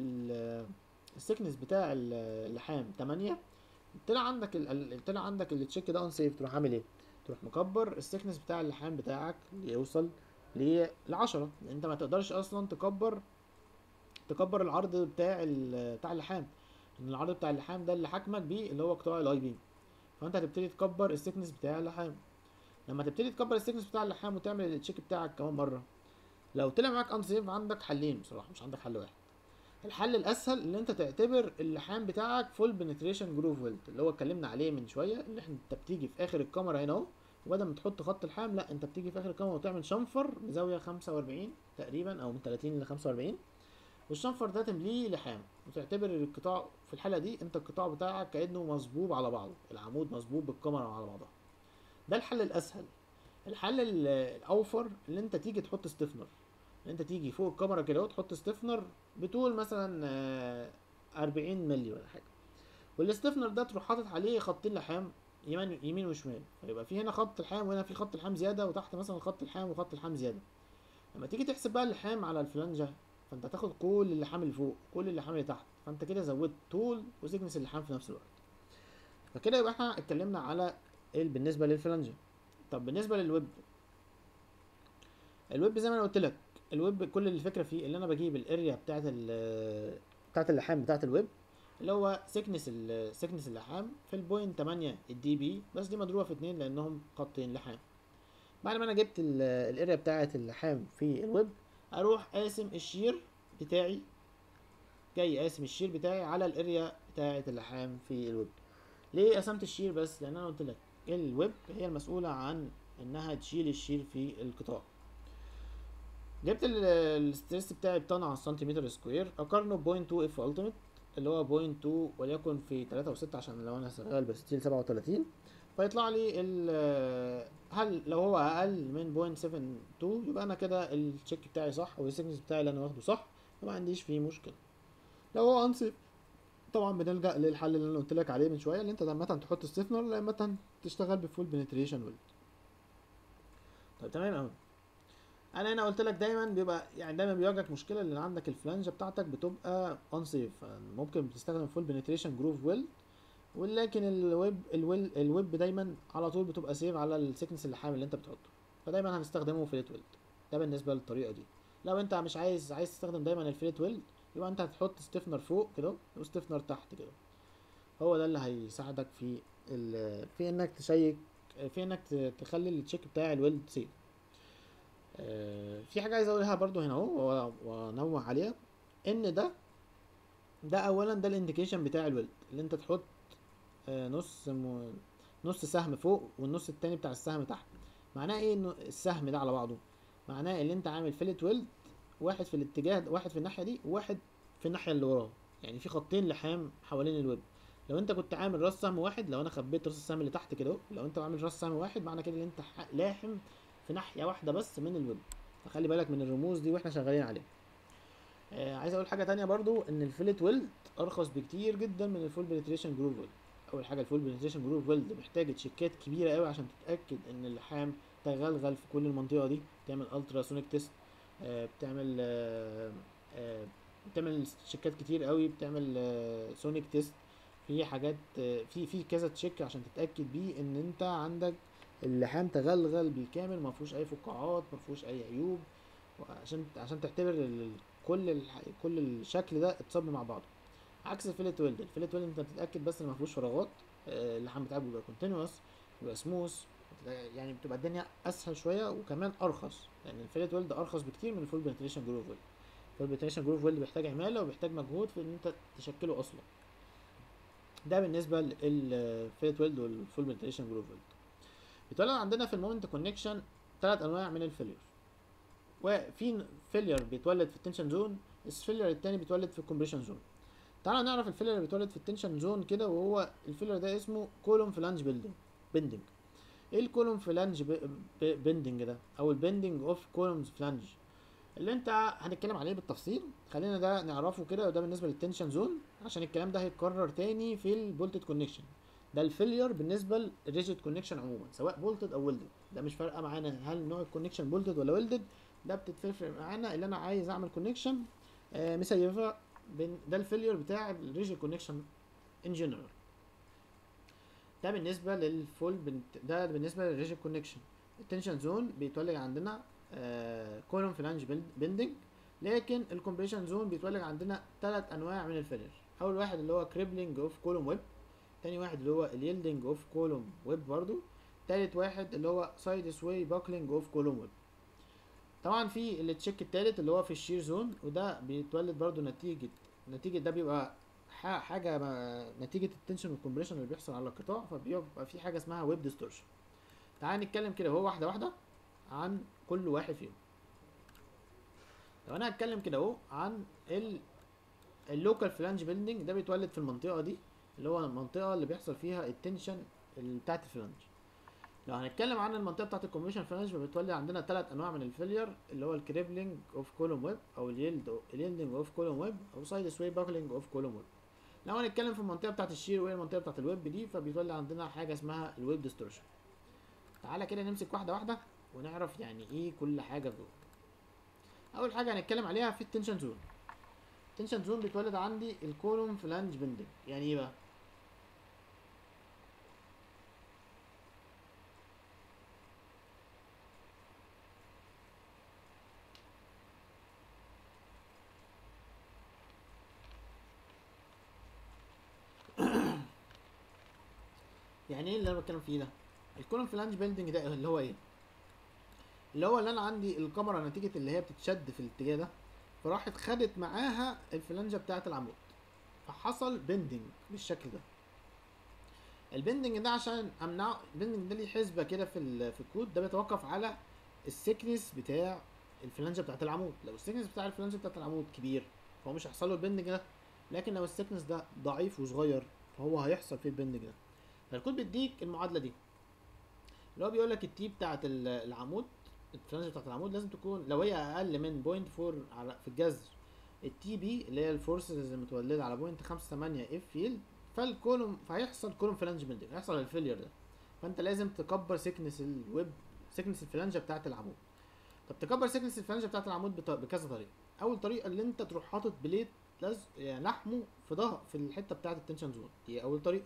السكنس بتاع اللحام تمانية، طلع عندك ال... طلع عندك التشيك ده انسيف، تروح عامل ايه؟ تروح مكبر السكنس بتاع اللحام بتاعك ليوصل ل عشرة، لان انت ما تقدرش اصلا تكبر تكبر العرض بتاع ال... بتاع اللحام. ان العرض بتاع اللحام ده اللي حاكمك بيه اللي هو قطاع الاي بي، فانت هتبتدي تكبر السكنس بتاع اللحام. لما تبتدي تكبر السكنس بتاع اللحام وتعمل التشيك بتاعك كمان مره، لو طلع معاك انسيف عندك حلين بصراحه، مش عندك حل واحد. الحل الاسهل ان انت تعتبر اللحام بتاعك فول بنتريشن جروف ويلد، اللي هو اتكلمنا عليه من شويه، اللي احنا انت بتيجي في اخر الكاميرا هنا اهو، وبدل ما تحط خط الحام لا انت بتيجي في اخر الكاميرا وتعمل شنفر بزاويه خمسة واربعين تقريبا او من تلاتين ل خمسة واربعين، والشنفر ده تمليه لحام، وتعتبر القطاع في الحاله دي انت القطاع بتاعك كانه مصبوب على بعضه، العمود مصبوب بالكاميرا على بعضها. ده الحل الاسهل. الحل ال- الاوفر اللي انت تيجي تحط ستيفنر، ان انت تيجي فوق الكاميرا كده وتحط ستيفنر بطول مثلا آه، اربعين مللي ولا حاجه، والستيفنر ده تروح حاطط عليه خطين لحام يمين يمين وشمال، فيبقى في هنا خط الحام وهنا في خط الحام زياده، وتحت مثلا خط الحام وخط الحام زياده. لما تيجي تحسب بقى اللحام على الفلانجه، فانت هتاخد كل اللحام اللي فوق كل اللحام اللي تحت، فانت كده زودت طول وسكنس اللحام في نفس الوقت. فكده يبقى احنا اتكلمنا على ال- بالنسبه للفلانجه. طب بالنسبه للويب، الويب زي ما انا قلت لك، الويب كل الفكره فيه اللي انا بجيب الاريا بتاعت ال بتاعت اللحام بتاعت الويب، اللي هو سكنس ال سكنس اللحام في البوينت تمانية الدي بي، بس دي مضروبه في اتنين لانهم خطين لحام. بعد ما انا جبت ال- الاريا بتاعت اللحام في الويب، اروح قاسم الشير بتاعي، جاي قاسم الشير بتاعي على الاريا بتاعت اللحام في الويب. ليه قسمت الشير؟ بس لان انا قلت لك الويب هي المسؤوله عن انها تشيل الشير في القطاع. جبت ال- الستريس بتاعي بطن على السنتيمتر سكوير، اقارنه ب صفر فاصلة اتنين اف التيميت اللي هو صفر فاصلة اتنين وليكن في تلاتة و6 عشان لو انا شغال بستيل سبعة وتلاتين، فيطلع لي ال هل لو هو اقل من صفر فاصلة سبعة اتنين يبقى انا كده التشيك بتاعي صح والسيكنس بتاعي اللي انا واخده صح، فما عنديش فيه مشكله. لو هو انسب طبعا بنلجأ للحل اللي انا قلت لك عليه من شويه، اللي انت لما تحط ستيفنر لما تشتغل بفول بنتريشن ويل. طيب تمام قوي. انا هنا قلت لك دايما بيبقى يعني دايما بيواجهك مشكله اللي عندك الفلانجه بتاعتك بتبقى انسيف، ممكن تستخدم فول بنتريشن جروف ويل، ولكن الويب الويل الويب دايما على طول بتبقى سيف على السكنس اللحام اللي انت بتحطه، فدايما هنستخدمه فليت ويلد. ده بالنسبه للطريقه دي. لو انت مش عايز عايز تستخدم دايما الفليت ويلد، يبقى انت هتحط ستيفنر فوق كده وستيفنر تحت كده، هو ده اللي هيساعدك في ال... في انك تشيك، في انك ت- تخلي التشيك بتاع الويلد سيف. آه، في حاجه عايز اقولها برضو هنا اهو و- وانوه عليها، ان ده ده اولا ده الانديكيشن بتاع الويلد، اللي انت تحط آه، نص م... نص سهم فوق والنص التاني بتاع السهم تحت. معناه ايه انه السهم ده على بعضه؟ معناه ان انت عامل فيلت ويلد، واحد في الاتجاه ده- واحد في الناحيه دي وواحد في الناحيه اللي وراه، يعني في خطين لحام حوالين الويب. لو انت كنت عامل راس سهم واحد، لو انا خبيت راس السهم اللي تحت كده اهو، لو انت عامل راس سهم واحد معنى كده ان انت ح- لاحم في ناحيه واحده بس من الويب، فخلي بالك من الرموز دي واحنا شغالين عليها. آه عايز اقول حاجه تانية برضو، ان الفيلت ويلد ارخص بكتير جدا من الفول بنتريشن جروف ويلد. اول حاجه الفول بنتريشن جروف ويلد محتاج تشيكات كبيره قوي عشان تتاكد ان اللحام تغلغل في كل المنطقه دي، تعمل الترا سونيك تيست، آه بتعمل آه آه بتعمل تشيكات كتير قوي، بتعمل آه سونيك تيست، في حاجات آه في في كذا تشيك عشان تتاكد بيه ان انت عندك اللحام تغلغل بالكامل، ما فيهوش اي فقاعات، ما فيهوش اي عيوب، عشان عشان تعتبر ال- كل الح... كل الشكل ده اتصب مع بعضه. عكس الفيلت ويلد، الفيلت ويلد انت بتتاكد بس ان ما فيهوش فراغات، آه، اللحم بتاعك بيبقى كونتينوس، بيبقى سموث، يعني بتبقى الدنيا اسهل شويه وكمان ارخص، لان يعني الفيلت ويلد ارخص بكتير من الفول بنتريشن جروف ويلد. الفول بنتريشن جروف ويلد بيحتاج عماله وبيحتاج مجهود في ان انت تشكله اصلا. ده بالنسبه للفيلت ويلد والفول بنتريشن جروف ويلد. بيتولد عندنا في المومنت كونكشن ثلاث انواع من الفيلير، وفي فيلير بيتولد في التنشن زون، الفيلير التاني بيتولد في الكومبريشن زون. تعالى نعرف الفيلير اللي بيتولد في التنشن زون كده، وهو الفيلير ده اسمه كولوم فلانج بيلدينج بندنج. ايه الكولوم فلانج بندنج ده، او البندنج اوف كولومز فلانج اللي انت هنتكلم عليه بالتفصيل؟ خلينا ده نعرفه كده، وده بالنسبه للتنشن زون، عشان الكلام ده هيتكرر تاني في البولتد كونكشن. ده الفيلير بالنسبه للريجيد كونكشن عموما، سواء بولتد او ويلدد، ده مش فارقه معانا هل نوع الكونكشن بولتد ولا ويلدد، ده بتتفرق معانا اللي انا عايز اعمل كونكشن آه مسيفه بين، ده الفيلير بتاع الريجيد كونكشن ان جنرال. ده بالنسبه للفول بنت... ده بالنسبه للريجيد كونكشن. التنشن زون بيتولد عندنا كولوم فلانج بندنج، لكن الكومبريشن زون بيتولد عندنا ثلاث انواع من الفيلير. اول واحد اللي هو كريبلينج اوف كولوم ويب، تاني واحد اللي هو اليلدنج اوف كولوم ويب برضو، تالت واحد اللي هو سايد سواي باكلينج اوف كولوم ويب. طبعا في التشيك التالت اللي هو في الشير زون، وده بيتولد برضو نتيجة نتيجة ده بيبقى ح- حاجة ما- نتيجة التنشن والكمبريشن اللي بيحصل على القطاع، فبيبقى في حاجة اسمها ويب ديستورشن. تعال نتكلم كده اهو واحدة واحدة عن كل واحد فيهم. لو انا هتكلم كده اهو عن ال اللوكال فلانج بيلدينج، ده بيتولد في المنطقة دي اللي هو المنطقة اللي بيحصل فيها التنشن بتاعت الفلانج. لو هنتكلم عن المنطقه بتاعت الكومبريشن فلانج، فبتولي عندنا ثلاث انواع من الفيلير اللي هو الكريبلينج اوف كولوم ويب او اليلد اليلدنج اوف كولوم ويب او سايد سواي باكلينج اوف كولوم ويب. لو هنتكلم في المنطقه بتاعت الشير وهي المنطقه بتاعت الويب دي، فبيتولي عندنا حاجه اسمها الويب ديستورشن. تعالى كده نمسك واحده واحده ونعرف يعني ايه كل حاجه دول. اول حاجه هنتكلم عليها في التنشن زون. التنشن زون بيتولد عندي الكولوم فلانج بندنج. يعني ايه بقى؟ يعني ايه اللي انا بتكلم فيه ده؟ الكولوم فلانج بيلدينج ده اللي هو ايه؟ اللي هو اللي انا عندي الكاميرا نتيجة اللي هي بتتشد في الاتجاه ده، فراحت خدت معاها الفلانجة بتاعة العمود، فحصل بندنج بالشكل ده. البندنج ده عشان امنعه، البندنج ده ليه حسبة كده في ال- في الكود ده، بيتوقف على السكنس بتاع الفلانجة بتاعة العمود. لو السكنس بتاع الفلانجة بتاعة العمود كبير فهو مش هيحصل له البندنج ده، لكن لو السكنس ده ضعيف وصغير فهو هيحصل فيه البندنج ده. فالكود بيديك المعادلة دي اللي هو بيقول لك التي بتاعت ال- العمود، الفلانجة بتاعت العمود لازم تكون لو هي اقل من بوينت فور على في الجذر التي بي اللي هي الفورسز المتولده على بوينت خمسة تمانية اف فيلد، فالكولوم فهيحصل كولوم فلانج بندنج، هيحصل الفيلير ده. فانت لازم تكبر سكنس الويب، سكنس الفلانجة بتاعت العمود. طب تكبر سكنس الفلانجة بتاعت العمود بط- بكذا طريقه. اول طريقه اللي انت تروح حاطط بليت لازق يعني لحمه في ظهر في الحته بتاعت التنشن زون، دي اول طريقه.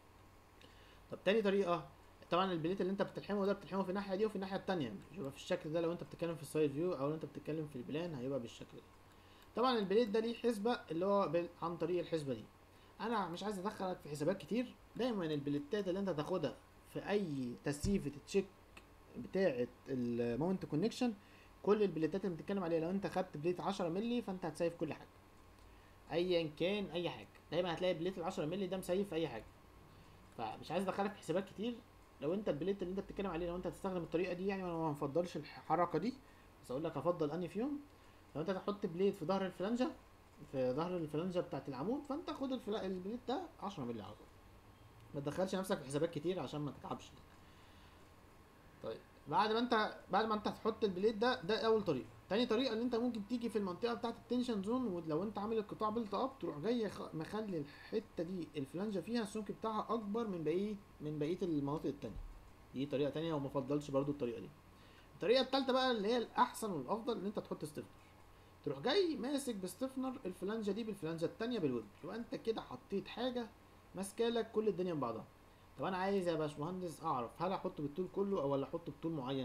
طب تاني طريقه، طبعا البليت اللي انت بتلحمه ده بتلحمه في الناحيه دي وفي الناحيه التانية، مش هيبقى في الشكل ده. لو انت بتتكلم في السايد فيو او لو انت بتتكلم في البلان هيبقى بالشكل ده. طبعا البليت ده ليه حسبه اللي هو بال- عن طريق الحسبه دي. انا مش عايز ادخلك في حسابات كتير. دايما البليتات اللي انت تاخدها في اي تسييفه تشيك بتاعه الماونت كونكشن، كل البليتات اللي بنتكلم عليها، لو انت خدت بليت عشرة مللي فانت هتسيف كل حاجه ايا كان اي حاجه. دايما هتلاقي بليت ال عشرة مللي ده مسيف في اي حاجه، فمش عايز ادخلك في حسابات كتير. لو انت البليت اللي انت بتتكلم عليه لو انت هتستخدم الطريقه دي، يعني انا ما بفضلش الحركه دي، بس اقول لك افضل انهي فيهم. لو انت تحط بليت في ظهر الفلانجه، في ظهر الفلانجه بتاعت العمود، فانت خد الفلا... البليت ده عشرة مللي على طول، ما تدخلش نفسك في حسابات كتير عشان ما تتعبش. طيب بعد ما انت بعد ما انت هتحط البليت ده، ده اول طريقه. تاني طريقه اللي انت ممكن تيجي في المنطقه بتاعه التنشن زون، ولو انت عامل القطاع بيلت اب تروح جاي خ- مخلي الحته دي الفلانجه فيها السمك بتاعها اكبر من بقيه من بقيه المناطق التانيه. دي طريقه تانية وما افضلش برضو الطريقه دي. الطريقه التالتة بقى اللي هي الاحسن والافضل، ان انت تحط ستيفنر، تروح جاي ماسك بستيفنر الفلانجه دي بالفلانجه التانية بالويب، يبقى انت كده حطيت حاجه ماسكه لك كل الدنيا من بعضها. طب انا عايز يا باشمهندس اعرف هل احطه بالطول كله او ولا احطه بطول معين.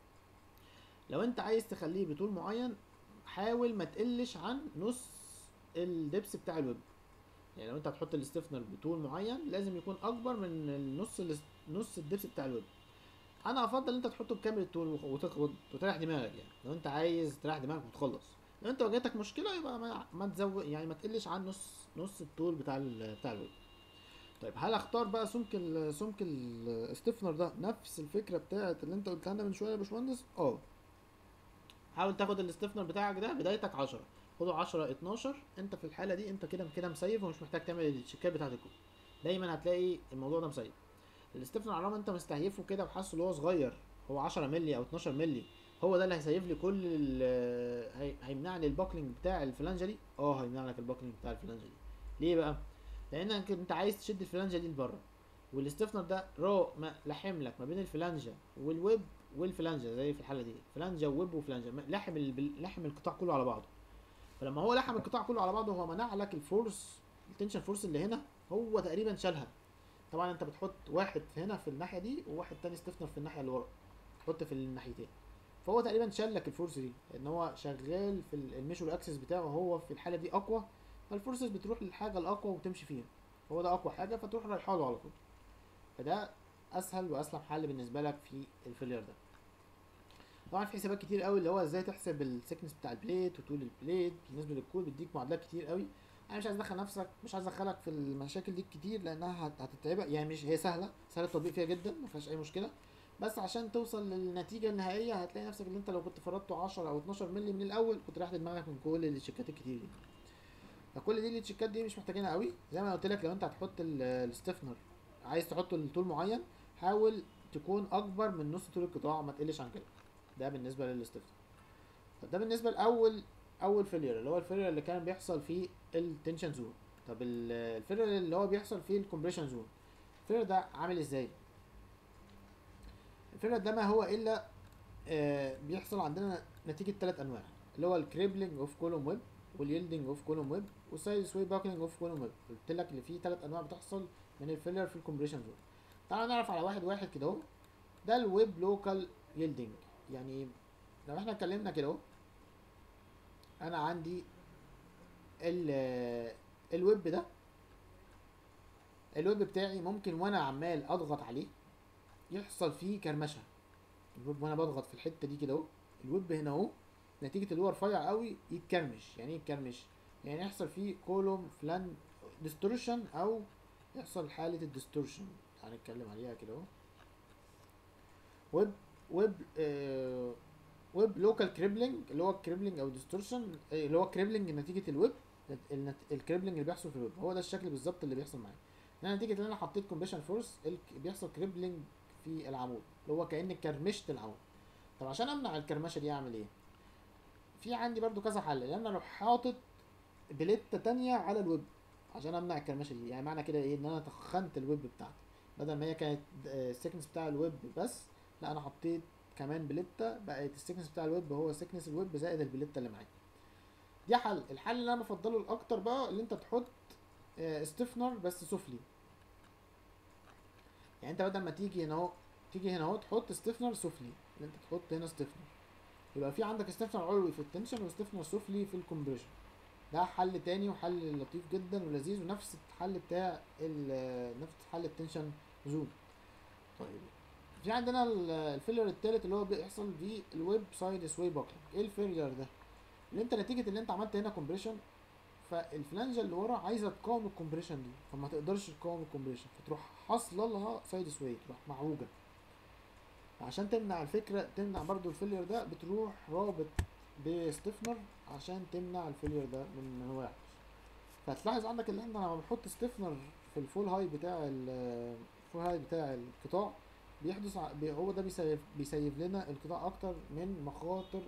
لو انت عايز تخليه بطول معين، حاول ما تقلش عن نص الدبس بتاع الويب. يعني لو انت هتحط الاستفنر بطول معين لازم يكون اكبر من النص نص الدبس بتاع الويب. انا افضل انت تحطه بكامل الطول وتخبط وتريح دماغك، يعني لو انت عايز تريح دماغك وتخلص. لو انت واجهتك مشكله يبقى ما, ما تزود، يعني ما تقلش عن نص نص الطول بتاع ال بتاع الويب. طيب هل اختار بقى سمك ال سمك الاستفنر ده نفس الفكره بتاعت اللي انت قلتها لنا من شويه يا باشمهندس؟ اه. حاول تاخد الاستفنر بتاعك ده بدايتك عشرة، خده عشرة اتناشر. انت في الحاله دي انت كده كده مسيف ومش محتاج تعمل التشيكات بتاعت الكود. دايما هتلاقي الموضوع ده مسيف. الاستفنر على ما انت مستهيفه كده وحاسه ان هو صغير، هو عشرة مللي او اتناشر مللي، هو ده اللي هيسيف لي كل ال- هي- هيمنعني الباكلينج بتاع الفلانجه دي. اه هيمنع لك الباكلينج بتاع الفلانجه دي. ليه بقى؟ لانك انت عايز تشد الفلانجه دي لبره، والاستفنر ده رو ما لحم لك ما بين الفلانجه والويب والفلانجه، زي في الحاله دي فلانجه وويب وفلانجه، لحم ال... لحم القطاع كله على بعضه. فلما هو لحم القطاع كله على بعضه، هو منع لك الفورس، التنشن فورس اللي هنا، هو تقريبا شالها. طبعا انت بتحط واحد هنا في الناحيه دي وواحد تاني استفنر في الناحيه اللي ورا، تحط في الناحيتين، فهو تقريبا شال لك الفورس دي، ان هو شغال في الميشور اكسس بتاعه، هو في الحاله دي اقوى، فالفورسز بتروح للحاجه الاقوى وتمشي فيها، هو ده اقوى حاجه فتروح رايحه له على طول. فده اسهل واسلم حل بالنسبه لك في الفيلير ده. طبعا في حسابات كتير قوي اللي هو ازاي تحسب السكنس بتاع البليت وطول البليت بالنسبه للكود، بيديك معادلات كتير قوي. انا مش عايز ادخل نفسك مش عايز ادخلك في المشاكل دي كتير لانها هت- هتتعبك يعني. مش هي سهله سهله التطبيق فيها جدا ما فيهاش اي مشكله، بس عشان توصل للنتيجه النهائيه هتلاقي نفسك اللي انت لو كنت فرضته عشرة او اتناشر مللي من الاول كنت رايح دماغك من كل الشيكات الكتير دي. فكل دي التشيكات دي مش محتاجينها قوي. زي ما أنا قلت لك لو انت هتحط ال- الستيفنر عايز تحطه لطول معين، حاول تكون اكبر من نص طول القطاع ما تقلش عن كده. ده بالنسبه للستيفنر. طب ده بالنسبه لاول اول فيلير اللي هو الفيلير اللي كان بيحصل فيه التنشن زون. طب ال- الفيلير اللي هو بيحصل فيه الكومبريشن زون، الفيلير ده عامل ازاي؟ الفيلير ده ما هو الا آه بيحصل عندنا نتيجه ثلاث انواع، اللي هو الكريبلينج اوف كولوم ويب، واليلدنج اوف كولوم ويب، والسايد سوي باكلينج اوف كولوم ويب. قلت لك اللي فيه ثلاث انواع بتحصل من الفيلير في الكومبريشن زون. تعال نعرف على واحد واحد كده اهو. ده الويب لوكال يلدنج. يعني لو احنا اتكلمنا كده اهو، انا عندي ال الويب ده، الويب بتاعي ممكن وانا عمال اضغط عليه يحصل فيه كرمشه. الويب وانا بضغط في الحته دي كده اهو، الويب هنا اهو نتيجه اللي هو رفيع قوي يتكرمش. يعني ايه يتكرمش؟ يعني يحصل فيه كولوم فلان ديستورشن، او يحصل حاله الديستورشن هنتكلم عليها كده اهو. ويب ويب آه ويب لوكال كريبلينج اللي هو الكريبلينج او ديستورشن اللي هو كريبلينج نتيجه الويب. الكريبلينج اللي بيحصل في الويب هو ده الشكل بالظبط اللي بيحصل معايا. انا نتيجه ان انا حطيت كومبريشن فورس بيحصل كريبلينج في العمود اللي هو كاني كرمشت العمود. طب عشان امنع الكرمشه دي اعمل ايه؟ في عندي برضو كذا حل. لان انا لو حاطط بليته تانية على الويب عشان امنع الكرمشه دي، يعني معنى كده ايه؟ ان انا تخنت الويب بتاعتي. بدل ما هي كانت السيكنس بتاع الويب بس، لا انا حطيت كمان بليته بقت السيكنس بتاع الويب هو سيكنس الويب زائد البليته اللي معايا. دي حل. الحل اللي انا بفضله الاكتر بقى اللي انت تحط ستيفنر بس سفلي. يعني انت بدل ما تيجي هنا اهو تيجي هنا اهو تحط ستيفنر سفلي، اللي انت تحط هنا ستيفنر يبقى في عندك ستيفنر علوي في التنشن وستيفنر سفلي في الكومبريشن. ده حل تاني وحل لطيف جدا ولذيذ ونفس الحل بتاع نفس حل التنشن زون. طيب في عندنا الفيلر التالت اللي هو بيحصل فيه الويب سايد سوي باكلينج. ايه الفيلر ده؟ اللي انت نتيجه اللي انت عملت هنا كومبريشن، فالفلانجه اللي ورا عايزه تقاوم الكومبريشن دي فما تقدرش تقاوم الكومبريشن فتروح حاصله لها سايد سوي تروح معوجه. عشان تمنع الفكره تمنع برضو الفيلير ده بتروح رابط بستيفنر عشان تمنع الفيلير ده من ان هو يحدث. فتلاحظ عندك اللي احنا لما بنحط ستيفنر في الفول هاي بتاع الفول هاي بتاع القطاع بيحدث ع- بي- هو ده بيسيف بيسيف لنا القطاع اكتر من مخاطر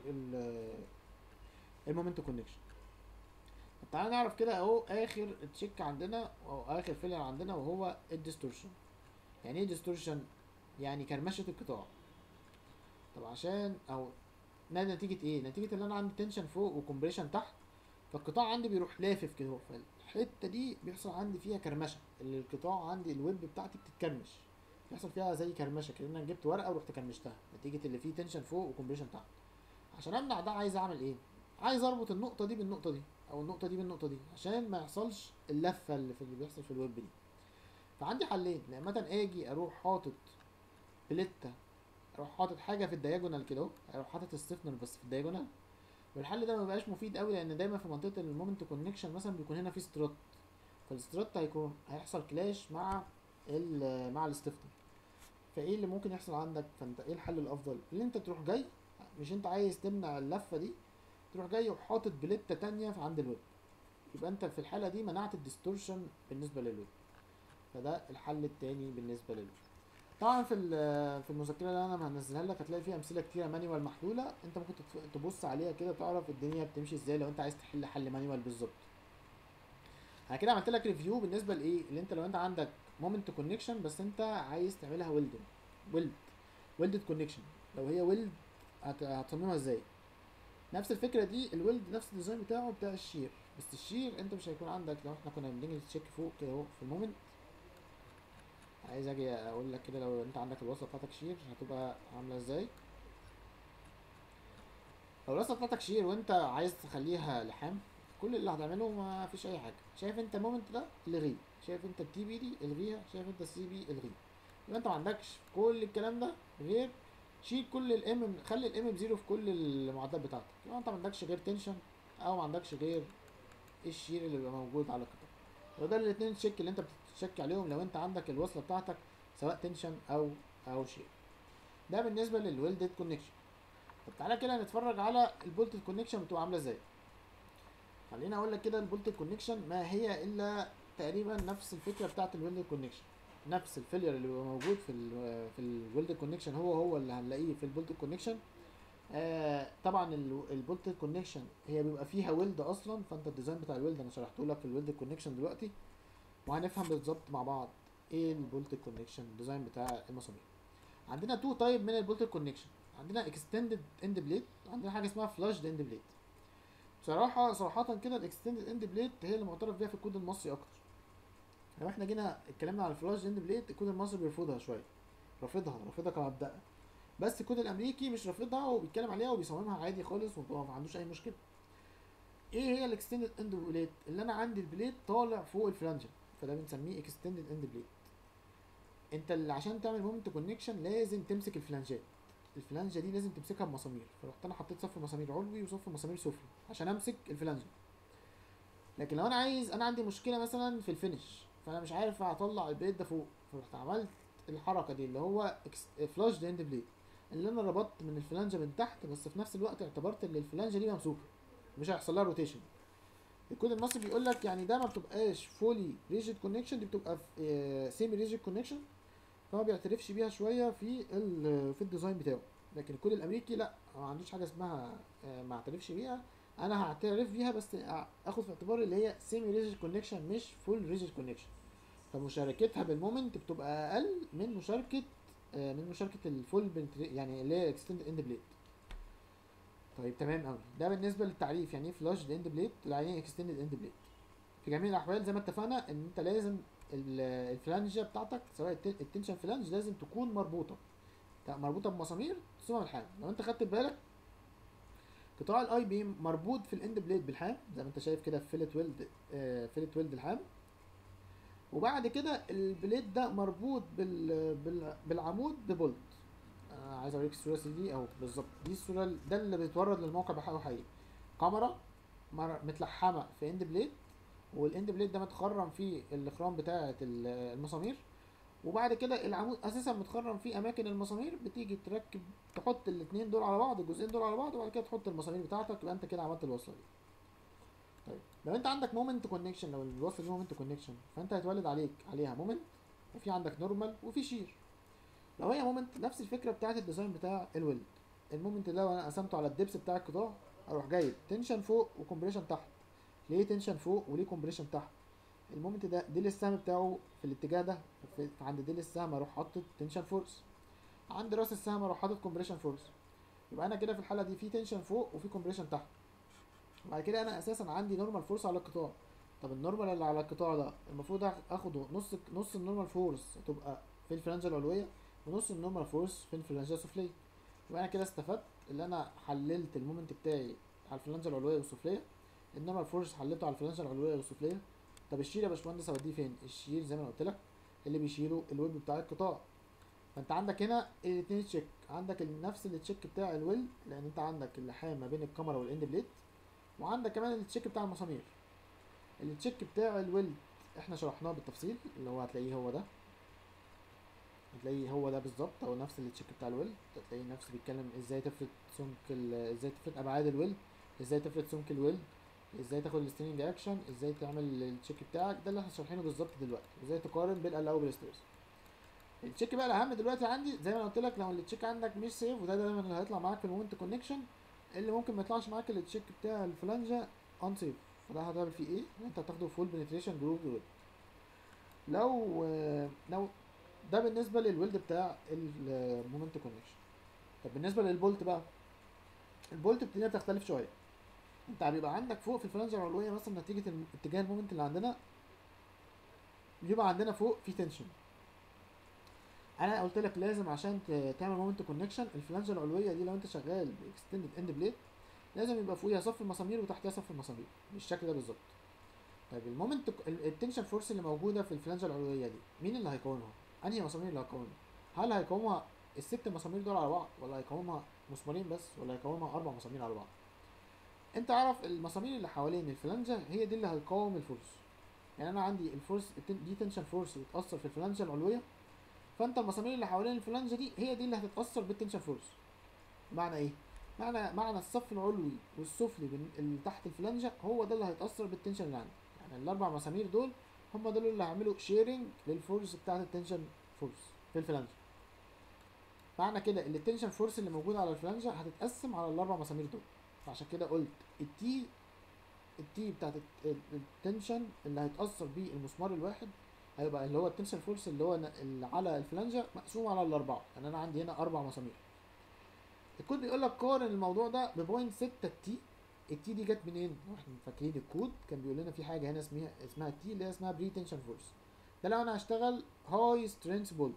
المومنت كونكشن. تعالى نعرف كده اهو اخر تشيك عندنا او اخر فيلر عندنا وهو الديستورشن. يعني ايه ديستورشن؟ يعني كرمشه القطاع. طب عشان او ده نتيجه ايه؟ نتيجه ان انا عندي تنشن فوق وكمبريشن تحت، فالقطاع عندي بيروح لافف كده، فالحته دي بيحصل عندي فيها كرمشه. اللي القطاع عندي الويب بتاعتي بتتكرمش، بيحصل فيها زي كرمشه كأن انا جبت ورقه ورحت كرمشتها نتيجه اللي فيه تنشن فوق وكمبريشن تحت. عشان امنع ده عايز اعمل ايه؟ عايز اربط النقطه دي بالنقطه دي او النقطه دي بالنقطه دي عشان ما يحصلش اللفه اللي في اللي بيحصل في الويب دي. فعندي حلين، يا اما اجي اروح حاطط بليته، اروح حاطط حاجه في الدياجونال كده اهو، اروح حاطط الستيفنر بس في الدياجونال. والحل ده ما بيبقاش مفيد قوي لان دايما في منطقه المومنت كونكشن مثلا بيكون هنا في سترات، فالسترات هيكون هيحصل كلاش مع ال مع الستيفنر. فايه اللي ممكن يحصل عندك؟ فانت ايه الحل الافضل؟ اللي انت تروح جاي، مش انت عايز تمنع اللفه دي، تروح جاي وحاطط بليته تانية في عند الويب، يبقى انت في الحاله دي منعت الديستورشن بالنسبه للويب. فده الحل التاني بالنسبه للويب. طبعا في في المذكره اللي انا هنزلها لك هتلاقي فيها امثله كتيره مانيوال محلوله، انت ممكن تبص عليها كده تعرف الدنيا بتمشي ازاي لو انت عايز تحل حل مانيوال بالظبط. انا كده عملت لك ريفيو بالنسبه لايه اللي انت لو انت عندك مومنت كونكشن بس انت عايز تعملها ويلدنج ويلد ويلدد كونكشن. لو هي ويلد هتصممها ازاي؟ نفس الفكره دي الويلد نفس الديزاين بتاعه بتاع الشير، بس الشير انت مش هيكون عندك. لو احنا كنا بنيجي تشيك فوق كده اهو في المومنت، عايز اجي اقول لك كده لو انت عندك الوصله بتاعتك شير هتبقى عامله ازاي. لو الوصله بتاعتك شير وانت عايز تخليها لحام كل اللي هتعمله ما فيش اي حاجه. شايف انت المومنت ده الغيه، شايف انت التي بي دي الغيها، شايف انت السي بي الغيه. يبقى انت ما عندكش كل الكلام ده غير شيل كل الام، خلي الام بزيرو في كل المعادلات بتاعتك. يبقى انت ما عندكش غير تنشن او ما عندكش غير الشير اللي بيبقى موجود على القطاع. وده الاثنين تشيك اللي انت بتشيك عليهم لو انت عندك الوصله بتاعتك سواء تنشن او او شير. ده بالنسبه للويلدد كونكشن. طب تعالى كده نتفرج على البولتد كونكشن بتبقى عامله ازاي. خليني اقول لك كده البولتد كونكشن ما هي الا تقريبا نفس الفكره بتاعت الويلدد كونكشن. نفس الفيلير اللي بيبقى موجود في ال في الويلدد كونكشن هو هو اللي هنلاقيه في البولتد كونكشن. آه طبعا البولتد كونكشن هي بيبقى فيها ويلد اصلا، فانت الديزاين بتاع الويلد انا شرحته لك في الويلدد كونكشن دلوقتي، وهنفهم بالظبط مع بعض ايه البولتد كونكشن الديزاين بتاع المسامير. عندنا تو تايب من البولتد كونكشن، عندنا اكستندد اند بليد، عندنا حاجه اسمها فلاشد اند بليد. بصراحه صراحه كده الاكستندد اند بليد هي اللي معترف بيها في الكود المصري اكتر. لو احنا جينا اتكلمنا على الفلاش اند بليد الكود المصري بيرفضها شويه، رافضها رافضها كمبدأ، بس الكود الامريكي مش رافضها وبيتكلم عليها وبيصممها عادي خالص وما عندوش اي مشكله. ايه هي الاكستندد اند بليد؟ اللي انا عندي البليد طالع فوق الفلانجه، فده بنسميه اكستندد اند بليد. انت اللي عشان تعمل مومنت كونكشن لازم تمسك الفلانجات، الفلانجه دي لازم تمسكها بمسامير، فرحت انا حطيت صف مسامير علوي وصف مسامير سفلي عشان امسك الفلانجه. لكن لو انا عايز، انا عندي مشكله مثلا في الفينش فانا مش عارف اطلع البليد ده فوق، فرحت عملت الحركه دي اللي هو فلاش اند بليد، اللي انا ربطت من الفلانجه من تحت بس في نفس الوقت اعتبرت ان الفلانجه دي ممسوكه مش هيحصل لها روتيشن. الكود المصري بيقول لك يعني ده ما بتبقاش فولي ريجيد كونكشن، دي بتبقى سيمي ريجيد كونكشن، فما بيعترفش بيها شويه في في الديزاين بتاعه. لكن الكود الامريكي لا، ما عندوش حاجه اسمها ما اعترفش بيها، انا هعترف بيها بس اخد في اعتبار اللي هي سيمي ريجيد كونكشن مش فول ريجيد كونكشن، فمشاركتها بالمومنت بتبقى اقل من مشاركه من مشاركه الفول يعني اللي هي اكستند اند بليد. طيب تمام قوي، ده بالنسبه للتعريف يعني ايه فلاش اند بليد يعني ايه اكستندد اند بليد. في جميع الاحوال زي ما اتفقنا ان انت لازم الفلانجه بتاعتك سواء التنشن فلانج لازم تكون مربوطه مربوطه بمسامير تصمم الحام. لو انت خدت بالك قطاع الاي بيم مربوط في الاند بليد بالحام زي ما انت شايف كده في فيلت ويلد آه فيلت ويلد الحام، وبعد كده البليد ده مربوط بال بال بالعمود ببولت. انا عايز اوريك الصوره دي اهو بالظبط، دي الصوره ده اللي بيتورد للموقع بحقه حقيقي. كاميرا متلحمه في اند بليد، والاند بليد ده متخرم فيه الاخرام بتاعه المسامير، وبعد كده العمود اساسا متخرم فيه اماكن المسامير، بتيجي تركب تحط الاثنين دول على بعض الجزئين دول على بعض وبعد كده تحط المسامير بتاعتك، يبقى انت كده عملت الوصله دي. طيب لو انت عندك مومنت كونكشن، لو الوصله دي مومنت كونكشن فانت هيتولد عليك عليها مومنت، وفي عندك نورمال وفي شير. لو هي مومنت نفس الفكره بتاعت الديزاين بتاع الويلد، المومنت ده لو انا قسمته على الدبس بتاع القطاع اروح جايب تنشن فوق وكمبريشن تحت. ليه تنشن فوق وليه كومبريشن تحت؟ المومنت ده ديل السهم بتاعه في الاتجاه ده، في عند ديل السهم اروح حاطط تنشن فورس، عند راس السهم اروح حاطط كومبريشن فورس. يبقى انا كده في الحاله دي في تنشن فوق وفي كومبريشن تحت. وبعد كده انا اساسا عندي نورمال فورس على القطاع. طب النورمال اللي على القطاع ده المفروض اخده نص نص النورمال فورس تبقى في الفلانجه العلويه ونص النورمال فورس في الفلانجه السفليه. يبقى انا كده استفدت اللي انا حللت المومنت بتاعي على الفلانجه العلويه والسفليه، النورمال فورس حليته على الفلانجه العلويه والسفليه. طب الشير يا باشمهندس اوديه فين؟ الشير زي ما قلت لك اللي بيشيله الويب بتاع القطاع. فانت عندك هنا الاثنين تشيك، عندك نفس التشيك بتاع الويل لان انت عندك اللحام ما بين الكاميرا والاند بليد، وعندك كمان التشيك بتاع المسامير. التشيك بتاع الويل احنا شرحناه بالتفصيل اللي هو هتلاقيه هو ده، هتلاقيه هو ده بالظبط او نفس التشيك بتاع الويل، هتلاقيه نفس بيتكلم ازاي تفرد سمك ازاي تفرد ابعاد الويل، ازاي تفرد سمك الويل، ازاي تاخد السترينج اكشن، ازاي تعمل التشيك بتاعك، ده اللي احنا شارحينه بالظبط دلوقتي، ازاي تقارن بالالاوبل ستريس. التشيك بقى الاهم دلوقتي عندي زي ما انا قلت لك، لو التشيك عندك مش سيف وده دايما اللي هيطلع معاك في المومنت كونكشن، اللي ممكن ما يطلعش معاك التشيك بتاع الفلانجه ان سيف، فده هتعمل فيه ايه؟ انت هتاخده فول بنتريشن جروب ويلد. لو لو ده بالنسبه للويلد بتاع المومنت كونكشن. طب بالنسبه للبولت بقى، البولت بتبتدي تختلف شويه. انت بيبقى عندك فوق في الفلانجه العلويه مثلا نتيجه اتجاه المومنت اللي عندنا بيبقى عندنا فوق في تنشن. انا قلت لك لازم عشان تعمل مومنت كونكشن الفلانجه العلويه دي لو انت شغال باكستندد اند بليد لازم يبقى فوقيها صف المسامير وتحتها صف المسامير بالشكل ده بالظبط. طيب المومنت التنشن فورس اللي موجوده في الفلانجه العلويه دي مين اللي هيقاومها؟ انهي مسامير اللي هيقاومها؟ هل هيقاومها الست مسامير دول على بعض، ولا هيقاومها مسمارين بس، ولا هيقاومها اربع مسامير على بعض؟ انت عارف المسامير اللي حوالين الفلانجه هي دي اللي هتقاوم الفورس. يعني انا عندي الفورس دي تنشن فورس بتاثر في الفلانجه العلويه، فانت المسامير اللي حوالين الفلانجه دي هي دي اللي هتتاثر بالتنشن فورس. معنى ايه؟ معنى معنى الصف العلوي والسفلي اللي تحت الفلانجه هو ده اللي هيتاثر بالتنشن اللي عندي. يعني الاربع مسامير دول هم دول اللي هيعملوا شيرنج للفورس بتاعت التنشن فورس في الفلانجه. معنى كده ان التنشن فورس اللي موجوده على الفلانجه هتتقسم على الاربع مسامير دول. فعشان كده قلت التي التي بتاعت التنشن اللي هيتاثر بيه المسمار الواحد هيبقى اللي هو التنشن فورس اللي هو اللي على الفلانجه مقسوم على الاربعه. يعني انا عندي هنا اربع مسامير. الكود بيقول لك قارن الموضوع ده ب صفر فاصلة ستة تي. التي دي جت منين؟ احنا فاكرين الكود كان بيقول لنا في حاجه هنا اسمها اسمها التي اللي هي اسمها بري تنشن فورس. ده لو انا هشتغل هاي سترينث بولت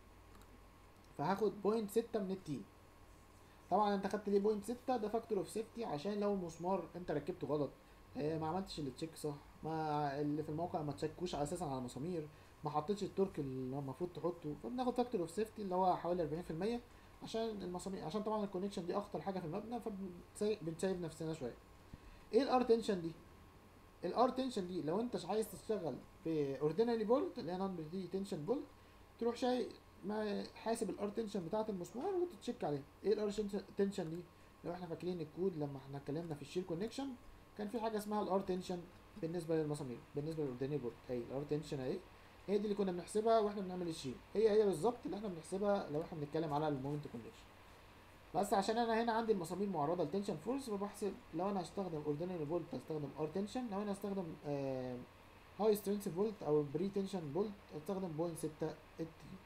فهاخد صفر فاصلة ستة من التي. طبعا انت خدت ليه صفر فاصلة ستة؟ ده فاكتور اوف سيفتي عشان لو المسمار انت ركبته غلط، اه ما عملتش اللي تشيك صح، ما اللي في الموقع ما تشكوش اساسا على المسامير، ما حطيتش التورك اللي المفروض تحطه، فبناخد فاكتور اوف سيفتي اللي هو حوالي اربعين في المية عشان المسامير، عشان طبعا الكونكشن دي اخطر حاجه في المبنى، فبنسيب نفسنا شويه. ايه الار تنشن دي؟ الار تنشن دي لو انت عايز تشتغل باوردينري بولت اللي هي نون بري تنشن بولت، تروح شاي ما حاسب الار تنشن بتاعه المسمار وتتشيك عليه. ايه الار تنشن دي؟ لو احنا فاكرين الكود لما احنا اتكلمنا في الشير كونكشن كان في حاجه اسمها الار تنشن بالنسبه للمسامير بالنسبه للاوردينري بولت. اهي الار تنشن اهي، هي دي اللي كنا بنحسبها واحنا بنعمل الشير، هي هي بالظبط اللي احنا بنحسبها لو احنا بنتكلم على المومنت كونكشن. بس عشان انا هنا عندي المسامير معرضه لتنشن فورس فبحسب لو انا هستخدم اوردينري بولت هستخدم ار تنشن، لو انا هستخدم آه هاي سترينث بولت او بري تنشن بولت هستخدم صفر فاصلة ستة التي.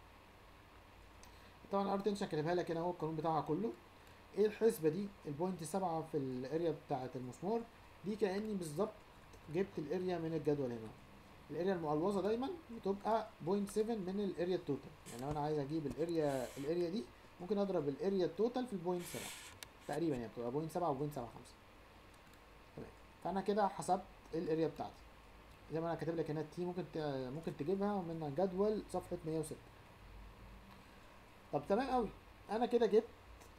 طبعا ار تنشن كاتبها لك هنا اهو القانون بتاعها كله. ايه الحسبه دي؟ البوينت سبعة في الاريا بتاعه المسمار دي كاني بالظبط جبت الاريا من الجدول هنا. الاريا المقلوظه دايما بتبقى صفر فاصلة سبعة من الاريا التوتال. يعني لو انا عايز اجيب الاريا الاريا دي ممكن اضرب الاريا التوتال في البوينت سبعة تقريبا، يعني بتبقى صفر فاصلة سبعة و صفر فاصلة سبعة خمسة. تمام، فانا كده حسبت الاريا بتاعتي زي ما انا كاتب لك هنا التي، ممكن ممكن تجيبها من جدول صفحه مية وستة. طب تمام قوي، انا كده جبت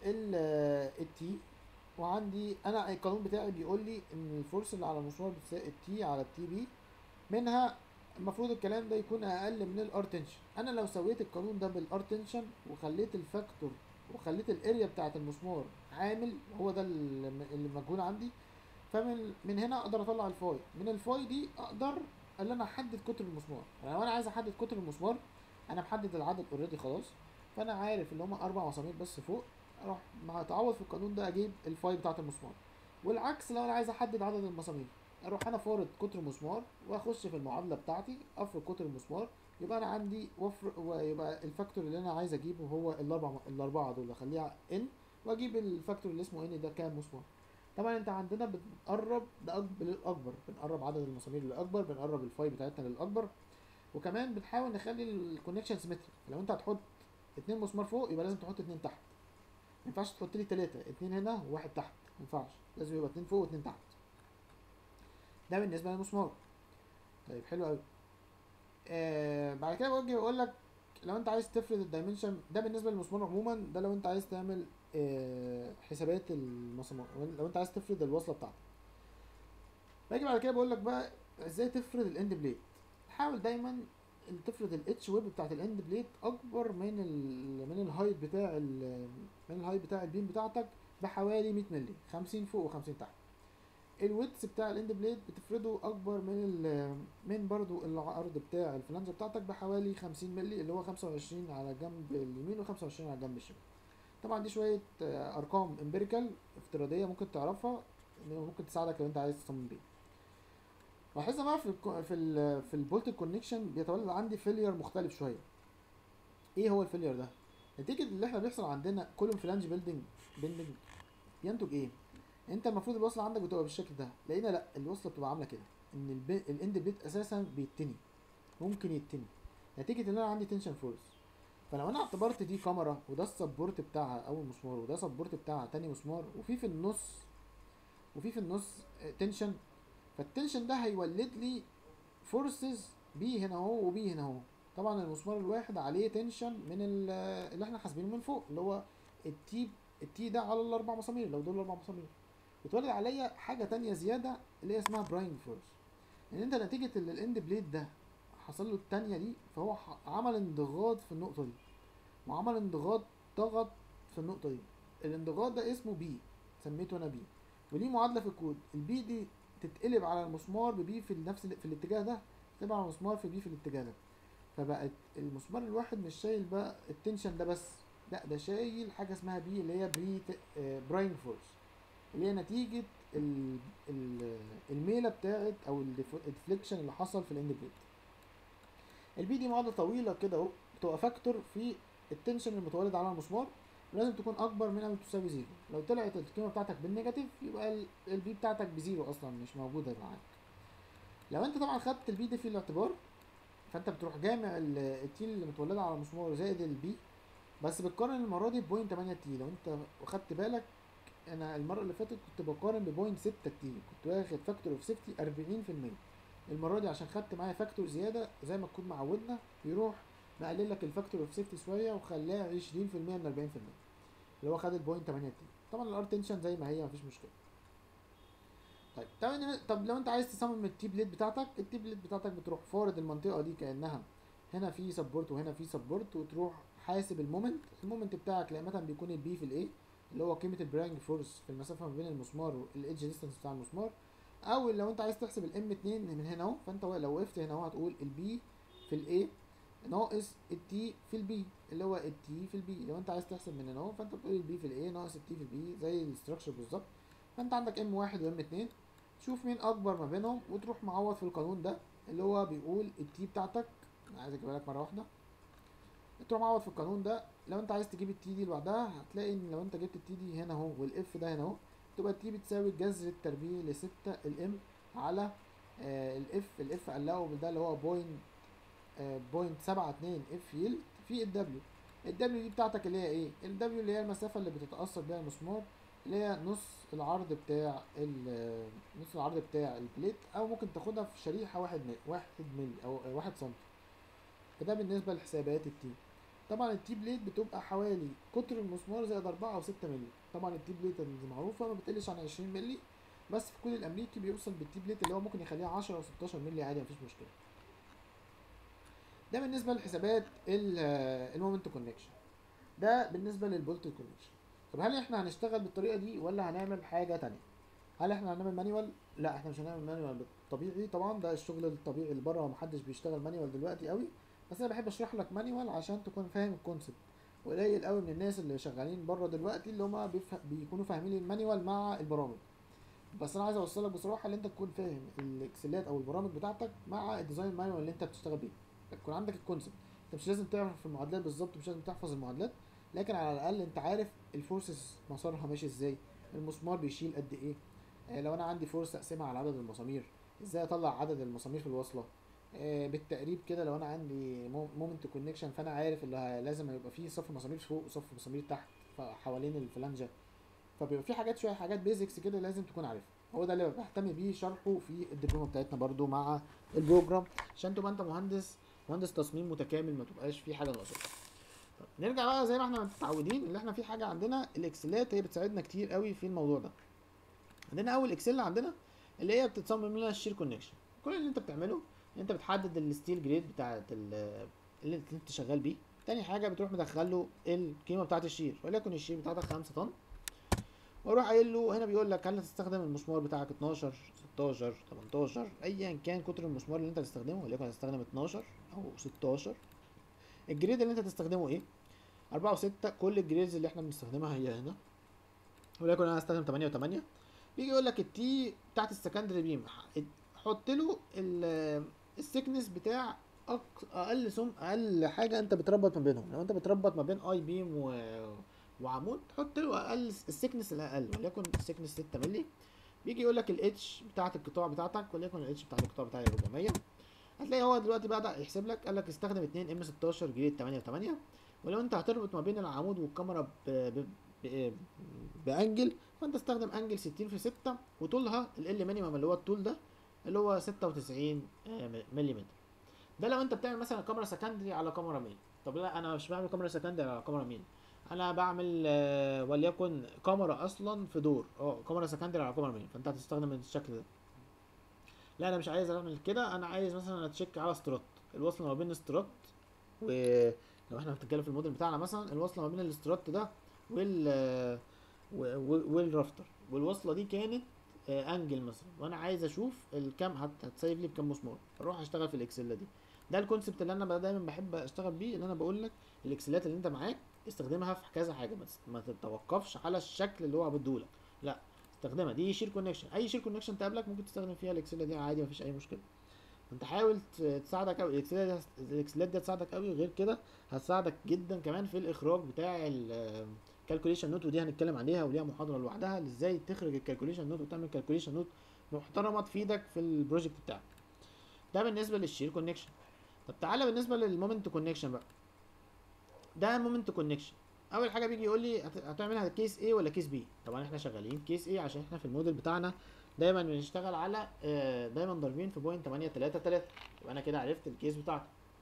التي وعندي انا القانون بتاعي بيقول لي ان الفورس اللي على المسمار بتساوي التي على التي بي، منها المفروض الكلام ده يكون اقل من الار تنشن. انا لو سويت القانون ده بالار تنشن وخليت الفاكتور وخليت الاريا بتاعه المسمار عامل هو ده اللي مجهول عندي، فمن من هنا اقدر اطلع الفاي. من الفاي دي اقدر ان انا احدد قطر المسمار. يعني لو انا عايز احدد قطر المسمار انا محدد العدد اوريدي خلاص، فانا عارف اللي هما اربع مسامير بس فوق، اروح مع اتعوض في القانون ده اجيب الفاي بتاعه المسمار. والعكس لو انا عايز احدد عدد المسامير اروح انا فارض قطر مسمار واخش في المعادله بتاعتي افرض قطر المسمار، يبقى انا عندي وفر ويبقى الفاكتور اللي انا عايز اجيبه هو الاربع الاربعه دول اخليها ان، واجيب الفاكتور اللي اسمه ان ده كام مسمار. طبعا انت عندنا بنقرب لأكبر للاكبر، بنقرب عدد المسامير للاكبر، بنقرب الفاي بتاعتنا للاكبر، وكمان بنحاول نخلي الكونكشن سيمتري. لو انت هتحط اتنين مسمار فوق يبقى لازم تحط اتنين تحت، ما ينفعش تحط لي تلاته، اتنين هنا وواحد تحت، ما ينفعش، لازم يبقى اتنين فوق واتنين تحت. ده بالنسبه للمسمار. طيب حلو قوي. آه بعد كده بوجه بقول لك لو انت عايز تفرد الدايمنشن ده بالنسبه للمسمار عموما، ده لو انت عايز تعمل آه حسابات المسمار، لو انت عايز تفرد الوصله بتاعتك. باجي بعد كده بقول لك بقى ازاي تفرد الاند بليد. حاول دايما تفرد الاتش ويب بتاعت الاند بليد اكبر من ال من الهايت بتاع ال من الهايت بتاع البيم بتاعتك بحوالي مية مللي، خمسين فوق وخمسين تحت. الويدث بتاع الاند بليد بتفرده اكبر من ال من برضو العرض بتاع الفلانجه بتاعتك بحوالي خمسين مللي، اللي هو خمسة وعشرين على الجنب اليمين وخمسة وعشرين على الجنب الشمال. طبعا دي شويه ارقام امبيريكال افتراضيه ممكن تعرفها، ممكن تساعدك لو انت عايز تصمم بيه. لاحظنا بقى في ال في ال في البولت كونكشن بيتولد عندي فيلير مختلف شويه. ايه هو الفيلير ده؟ نتيجه اللي احنا بيحصل عندنا كولوم فلانج بيلدينج بيلدينج بينتج ايه؟ انت المفروض الوصله عندك بتبقى بالشكل ده، لقينا لا الوصله بتبقى عامله كده، ان الاند بليد اساسا بيتني، ممكن يتني نتيجه ان انا عندي تنشن فورس. فلو انا اعتبرت دي كاميرا وده السبورت بتاعها اول مسمار وده سبورت بتاعها تاني مسمار، وفي في النص وفي في النص تنشن، فالتنشن ده هيولد لي فورسز بي هنا اهو وبي هنا اهو. طبعا المسمار الواحد عليه تنشن من اللي احنا حاسبينه من فوق، اللي هو التي التي ده على الاربع مسامير، لو دول الاربع مسامير بتولد عليا حاجه تانية زياده اللي هي اسمها براينج فورس. ان انت نتيجه اللي الاند بليد ده حصل له التانية دي، فهو عمل انضغاط في النقطه دي، وعمل انضغاط ضغط في النقطه دي. الانضغاط ده اسمه بي، سميته انا بي، وليه معادله في الكود. البي دي تتقلب على المسمار ببي في نفس في الاتجاه ده، تتقلب على المسمار في بي في الاتجاه ده، فبقت المسمار الواحد مش شايل بقى التنشن ده بس، لا ده شايل حاجه اسمها بي اللي هي بري براينج فورس، اللي هي نتيجه ال ال الميله بتاعت او الديفليكشن اللي حصل في الاند بليد. البي دي معادله طويله كده اهو، بتبقى فاكتور في التنشن المتولد على المسمار، لازم تكون اكبر من او تساوي زيرو. لو طلعت القيمه بتاعتك بالنيجاتيف يبقى البي بتاعتك بزيرو اصلا، مش موجوده معاك. لو انت طبعا خدت البي دي في الاعتبار، فانت بتروح جامع التي اللي متولده على المسمار زائد البي، بس بتقارن المره دي بوينت تمانية تي. لو انت خدت بالك انا المره اللي فاتت كنت بقارن ببوينت ستة تي، كنت واخد فاكتور اوف سيفتي اربعين في المية. المره دي عشان خدت معايا فاكتور زياده زي ما تكون معودنا، يروح مقلل لك الفاكتور اوف سيفتي شويه وخلاها عشرين في المية من اربعين في المية، اللي هو خد البوينت تمانية تي. طبعا الار تنشن زي ما هي مفيش مشكله. طيب تمام. طب لو انت عايز تصمم التي بليد بتاعتك، التي بليد بتاعتك بتروح فارض المنطقه دي كانها هنا في سبورت وهنا في سبورت، وتروح حاسب المومنت. المومنت بتاعك لامتى بيكون البي في الاي اللي هو قيمه البراينج فورس في المسافه ما بين المسمار والايدج ديستانس بتاع المسمار، او لو انت عايز تحسب الام اتنين من هنا اهو، فانت لو وقفت هنا اهو هتقول البي في الاي ناقص التي في البي اللي هو التي في البي. لو انت عايز تحسب من هنا اهو فانت بتقول البي في الاي ناقص التي في البي زي الاستراكشر بالظبط. فانت عندك ام واحد وام اتنين، شوف مين اكبر ما بينهم وتروح معوض في القانون ده اللي هو بيقول التي بتاعتك، انا عايز اجيبها لك مره واحده، تروح معوض في القانون ده. لو انت عايز تجيب التي دي لوحدها هتلاقي ان لو انت جبت التي دي هنا اهو والاف ده هنا اهو، تبقى التي بتساوي جذر التربيع لستة الام على آه الاف. الاف قلقه ده اللي هو بوينت آه بوينت سبعة اتنين اف يلد في الدبليو. الدبليو دي بتاعتك اللي هي ايه؟ الدبليو اللي هي المسافه اللي بتتاثر بيها المسمار، اللي هي نص العرض بتاع نص العرض بتاع البليت، او ممكن تاخدها في شريحه واحد ملي واحد ملي او واحد سم. فده بالنسبه لحسابات التي. طبعا التي بليت بتبقى حوالي قطر المسمار زائد اربعة او ستة ملي. طبعا التي بليت المعروفه ما بتقلش عن عشرين ملي، بس في الكود الامريكي بيوصل بالتي بليت اللي هو ممكن يخليها عشرة او ستاشر ملي عادي مفيش مشكله. ده بالنسبه لحسابات المومنت كونكشن، ده بالنسبه للبولت كونكشن. طب هل احنا هنشتغل بالطريقه دي ولا هنعمل حاجه تانية؟ هل احنا هنعمل مانيوال؟ لا احنا مش هنعمل مانيوال بالطبيعي طبعا، ده الشغل الطبيعي اللي بره ومحدش بيشتغل مانيوال دلوقتي قوي، بس انا بحب اشرح لك مانيوال عشان تكون فاهم الكونسبت. وقليل قوي من الناس اللي شغالين بره دلوقتي اللي هما بيفه... بيكونوا فاهمين المانيوال مع البرامج. بس انا عايز اوصلك بصراحه ان انت تكون فاهم الاكسلات او البرامج بتاعتك مع الديزاين مانيوال اللي انت بتشتغل بيه، تكون عندك الكونسبت. انت مش لازم تعرف المعادلات بالظبط، مش لازم تحفظ المعادلات، لكن على الاقل انت عارف الفورسز مسارها ماشي ازاي، المسمار بيشيل قد ايه. آه لو انا عندي فرصه اقسمها على عدد المسامير، ازاي اطلع عدد المسامير في الوصله. آه بالتقريب كده لو انا عندي مومنت كونكشن فانا عارف اللي لازم يبقى فيه صف مسامير فوق وصف مسامير تحت حوالين الفلانجه. فبيبقى في حاجات شويه حاجات بيزكس كده لازم تكون عارفها. هو ده اللي بهتم بيه شرحه في الدبلومه بتاعتنا برضو مع البروجرام، عشان تبقى انت مهندس مهندس تصميم متكامل، ما تبقاش في حاجه ناقصه. طب نرجع بقى زي ما احنا متعودين اللي احنا في حاجه عندنا الاكسلات هي بتساعدنا كتير قوي في الموضوع ده. عندنا اول اكسل عندنا اللي هي بتتصمم لنا الشير كونكشن. كل اللي انت بتعمله ان انت بتحدد الستيل جريد بتاعت اللي انت شغال بيه. تاني حاجه بتروح مدخل له القيمه بتاعت الشير، وليكن الشير بتاعتك خمسة طن، واروح قايل له هنا بيقول لك هل هتستخدم المسمار بتاعك اتناشر ستاشر تمنتاشر ايا كان قطر المسمار اللي انت هتستخدمه، وليكن هتستخدم اتناشر او ستاشر. الجريد اللي انت هتستخدمه ايه؟ اربعة وستة. كل الجريدز اللي احنا بنستخدمها هي هنا، وليكن انا هستخدم تمانية وتمانية. بيجي يقول لك التي بتاعت السكندري بيم، حط له السكنس بتاع اقل سم اقل حاجه انت بتربط ما بينهم. لو انت بتربط ما بين اي بيم و وعمود تحط له اقل السكنس الاقل، وليكن السكنس ستة مللي. بيجي يقول لك الاتش بتاعت القطاع بتاعتك، وليكن الاتش بتاعت القطاع بتاعي اربعمية. هتلاقي هو دلوقتي بدا يحسب لك، قال لك استخدم اتنين ام ستاشر جريد تمانية وتمانية. ولو انت هتربط ما بين العمود والكاميرا ب- بانجل، فانت استخدم انجل ستين في ستة، وطولها ال مينيمم اللي هو الطول ده اللي هو ستة وتسعين ملم. ده لو انت بتعمل مثلا كاميرا سكندري على كاميرا مين. طب لا، انا مش بعمل كاميرا سكندري على كاميرا مين، انا بعمل آه، وليكن كاميرا اصلا في دور، اه كاميرا سكندري على كاميرا مين، فانت هتستخدم الشكل ده. لا انا مش عايز اعمل كده، انا عايز مثلا اتشيك على ستروت، الوصله ما بين ستروت، ولو احنا بنتكلم في الموديل بتاعنا مثلا الوصله ما بين الاستروت ده وال آه، و- و- والرافتر، والوصله دي كانت آه، انجل مثلا، وانا عايز اشوف الكام هت- هتسيف لي بكام مسمار، اروح اشتغل في الاكسل دي. ده الكونسبت اللي انا بقى دايما بحب اشتغل بيه، ان انا بقول لك الاكسلات اللي انت معاك استخدمها في كذا حاجه، بس ما تتوقفش على الشكل اللي هو بديهولك، لا استخدمها. دي شير كونكشن، اي شير كونكشن تقابلك ممكن تستخدم فيها الاكسل دي عادي، مفيش اي مشكله. انت حاول ت- تساعدك قوي الاكسلات دي، الاكسلات دي هتساعدك قوي، غير كده هتساعدك جدا كمان في الاخراج بتاع الكالكوليشن نوت، ودي هنتكلم عليها وليها محاضره لوحدها، ازاي تخرج الكالكوليشن نوت وتعمل كالكوليشن نوت محترمه تفيدك في البروجكت بتاعك. ده بالنسبه للشير كونكشن. طب تعالى بالنسبه للمومنت كونكشن بقى. ده مومنت كونكشن، اول حاجه بيجي يقول لي هت- هتعملها كيس A ولا كيس B. طبعا احنا شغالين كيس A عشان احنا في الموديل بتاعنا دايما بنشتغل على آه، دايما ضاربين في بوينت تمانية تلاتة تلاتة، يبقى انا كده عرفت الكيس بتاعتي.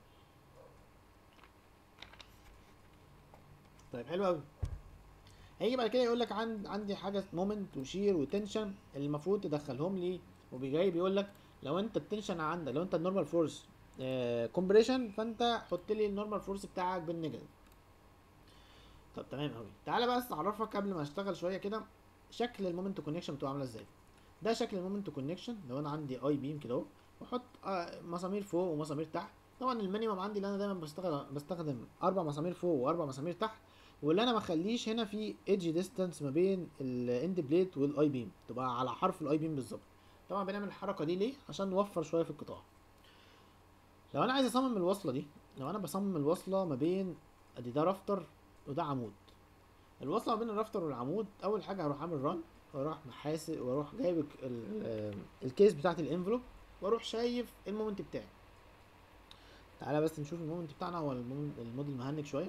طيب حلو قوي. هيجي بعد كده يقول لك عند عندي حاجه مومنت وشير وتنشن اللي المفروض تدخلهم لي، وبيجي بيقول لك لو انت التنشن عندك، لو انت النورمال فورس كومبريشن، فانت حط لي النورمال فورس بتاعك بالنيجاتيف. طب تمام قوي. تعالى بس اعرفك قبل ما اشتغل شويه كده شكل المومنت كونكشن بتبقى عامله ازاي. ده شكل المومنت كونكشن، لو انا عندي اي بيم كده اهو، واحط آه، مسامير فوق ومسامير تحت. طبعا المينيمم عندي اللي انا دايما بستخدم بستخدم اربع مسامير فوق واربع مسامير تحت، واللي انا ما اخليش هنا في ايدج ديستانس ما بين الاند بليت والاي بيم، تبقى على حرف الاي بيم بالظبط. طبعا بنعمل الحركه دي ليه؟ عشان نوفر شويه في القطاع. لو انا عايز اصمم الوصله دي، لو انا بصمم الوصله ما بين، ادي ده رافتر وده عمود، الوصله ما بين الرافتر والعمود، اول حاجه هروح اعمل ران، واروح محاسب، واروح جايب ال- ال- الكيس بتاعت الانفلوب، واروح شايف المومنت بتاعي. تعالى بس نشوف المومنت بتاعنا. هو المومنت- الموديل مهنج شويه.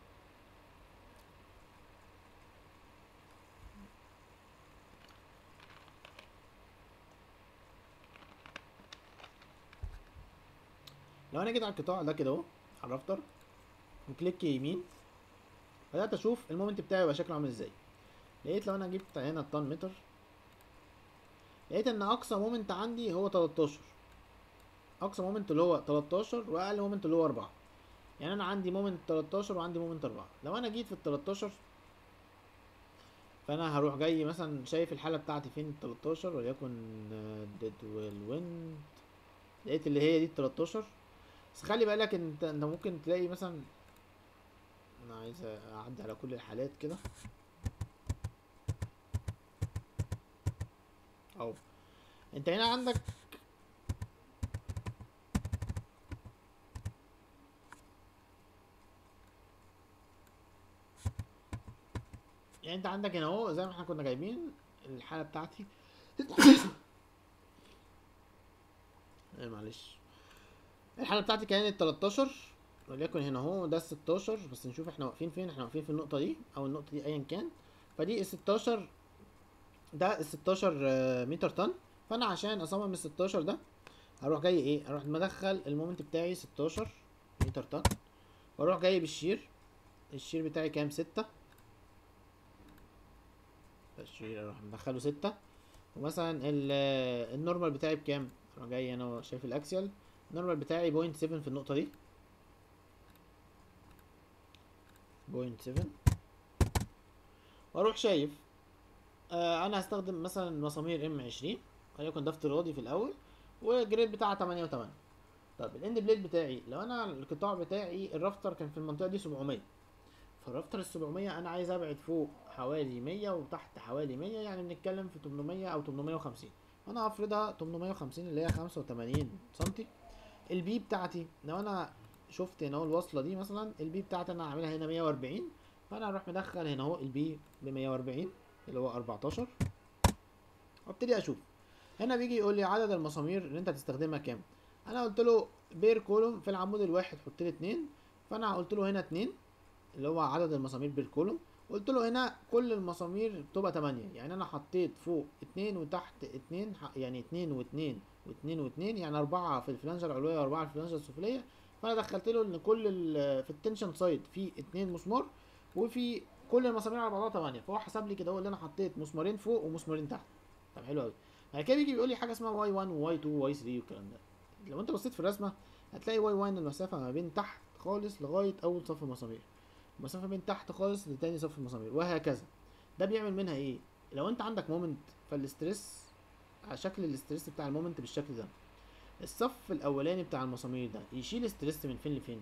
لو انا جيت على القطاع ده كده اهو، على الرافتر، وكليك يمين، بدات اشوف المومنت بتاعي يبقى شكله عامل ازاي. لقيت لو انا جبت هنا الطن متر، لقيت ان اقصى مومنت عندي هو تلتاشر، اقصى مومنت اللي هو تلتاشر، واقل مومنت اللي هو اربعة. يعني انا عندي مومنت تلتاشر وعندي مومنت اربعة. لو انا جيت في ال تلتاشر، فانا هروح جاي مثلا شايف الحاله بتاعتي فين ال تلتاشر، وليكن ديد والويند، لقيت اللي هي دي ال تلتاشر. بس خلي بالك انت انت ممكن تلاقي مثلا، انا عايز اعدي على كل الحالات كده اهو. انت هنا عندك، يعني انت عندك هنا اهو زي ما احنا كنا جايبين الحاله بتاعتي. ايه معلش، الحاله بتاعتي كانت تلتاشر، وليكن هنا اهو ده ستاشر، بس نشوف احنا واقفين فين. احنا واقفين في النقطه دي او النقطه دي ايا كان، فدي ال ستاشر، ده ال ستاشر آه، متر طن. فانا عشان اصمم ال ستاشر ده، هروح جاي ايه، هروح مدخل المومنت بتاعي ستاشر متر طن، واروح جايب الشير، الشير بتاعي كام، ستة، الشير اروح مدخله ستة. ومثلا ال- النورمال بتاعي بكام، اروح جاي انا شايف الاكسيال، النورمال بتاعي بوينت سفن في النقطة دي، بوينت سفن. واروح شايف آه انا هستخدم مثلا مسامير ام عشرين، وليكن ده افتراضي في الاول، والجريد بتاعها تمانية وتمانية. طب الاند بليد بتاعي، لو انا القطاع بتاعي الرافتر كان في المنطقة دي سبعمية، فالرافتر ال سبعمية انا عايز ابعد فوق حوالي مية وتحت حوالي مية، يعني بنتكلم في تمنمية او تمنمية وخمسين. انا هفرضها تمنمية وخمسين اللي هي خمسة وتمانين سنتي. البي بتاعتي لو انا شفت هنا اهو الوصله دي مثلا، البي بتاعتي انا هعملها هنا مية واربعين، فانا هروح مدخل هنا اهو البي ب مية واربعين اللي هو اربعتاشر، وابتدي اشوف. هنا بيجي يقول لي عدد المسامير اللي انت هتستخدمها كام. انا قلت له بير كولوم في العمود الواحد حط لي اتنين، فانا قلت له هنا اتنين اللي هو عدد المسامير بير كولوم، قلت له هنا كل المسامير بتبقى تمانية، يعني انا حطيت فوق اتنين وتحت اتنين، يعني اتنين واتنين واتنين واتنين، يعني اربعة في الفلانجة العلوية واربعة في الفلانجة السفلية. فانا دخلت له ان كل ال في التنشن سايد في اتنين مسمار، وفي كل المسامير على بعضها تمانية، فهو حسب لي كده هو اللي انا حطيت مسمارين فوق ومسمارين تحت. طب حلو قوي. بعد كده بيجي بيقول لي حاجه اسمها واي واحد وواي اتنين وواي تلاتة والكلام ده. لو انت بصيت في الرسمه هتلاقي واي واحد المسافه ما بين تحت خالص لغايه اول صف مسامير، المسافه بين تحت خالص لتاني صف المسامير، وهكذا. ده بيعمل منها ايه؟ لو انت عندك مومنت فالاسترس على شكل الاسترس بتاع المومنت بالشكل ده، الصف الاولاني بتاع المسامير ده يشيل ستريس من فين لفين؟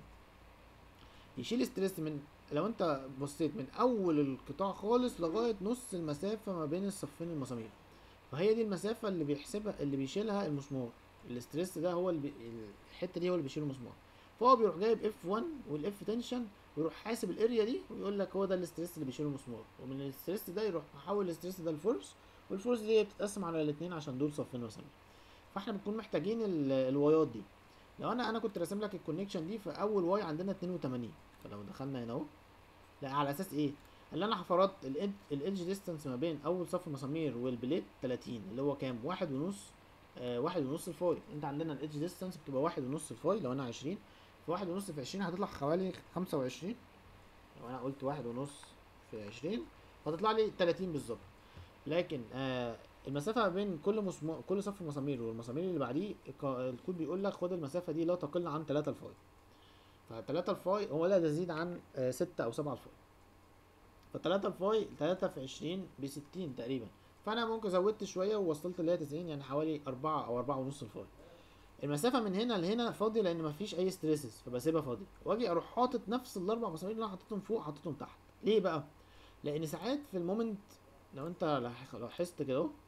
يشيل ستريس من، لو انت بصيت من اول القطاع خالص لغايه نص المسافه ما بين الصفين المسامير، فهي دي المسافه اللي بيحسبها اللي بيشيلها المسمار. الاستريس ده هو اللي بي... الحته دي هو اللي بيشيل المسمار. فهو بيروح جايب اف واحد والاف تنشن ويروح حاسب الاريا دي ويقول لك هو ده الاستريس اللي بيشيله المسمار، ومن الاستريس ده يروح محول الاستريس ده لفورس، والفورس دي بتتقسم على الاثنين عشان دول صفين مسامير. فاحنا بنكون محتاجين ال- الوايات دي. لو انا انا كنت راسم لك الكونكشن دي، في اول واي عندنا اتنين وتمانين، فلو دخلنا هنا اهو، لا على اساس ايه؟ اللي انا فرضت الايدج ديستانس ما بين اول صف مسامير والبليت تلاتين، اللي هو كام؟ واحد ونص. آه واحد ونص الفاي. انت عندنا الايدج ديستانس بتبقى واحد ونص الفاي لو انا عشرين، في واحد ونص في عشرين هتطلع حوالي خمسة وعشرين. لو انا قلت واحد ونص في عشرين هتطلع لي تلاتين بالظبط. لكن آه المسافة ما بين كل مسمار كل صف مسامير والمسامير اللي بعديه، الك- الكود بيقول لك خد المسافة دي لا تقل عن تلاتة الفاي. ف تلاتة الفاي هو لا تزيد عن آه ستة او سبعة الفاي. فتلاتة الفاي تلاتة في عشرين بستين تقريبا. فانا ممكن زودت شويه ووصلت اللي هي تسعين، يعني حوالي أربعة او أربعة ونص الفاي. المسافه من هنا لهنا فاضيه لان مفيش اي ستريسز، فبسيبها فاضيه واجي اروح حاطط نفس الاربع مسامير اللي انا حطيتهم فوق حطيتهم تحت. ليه بقى؟ لان ساعات في المومنت، لو انت لاح- لاحظت كده اهو،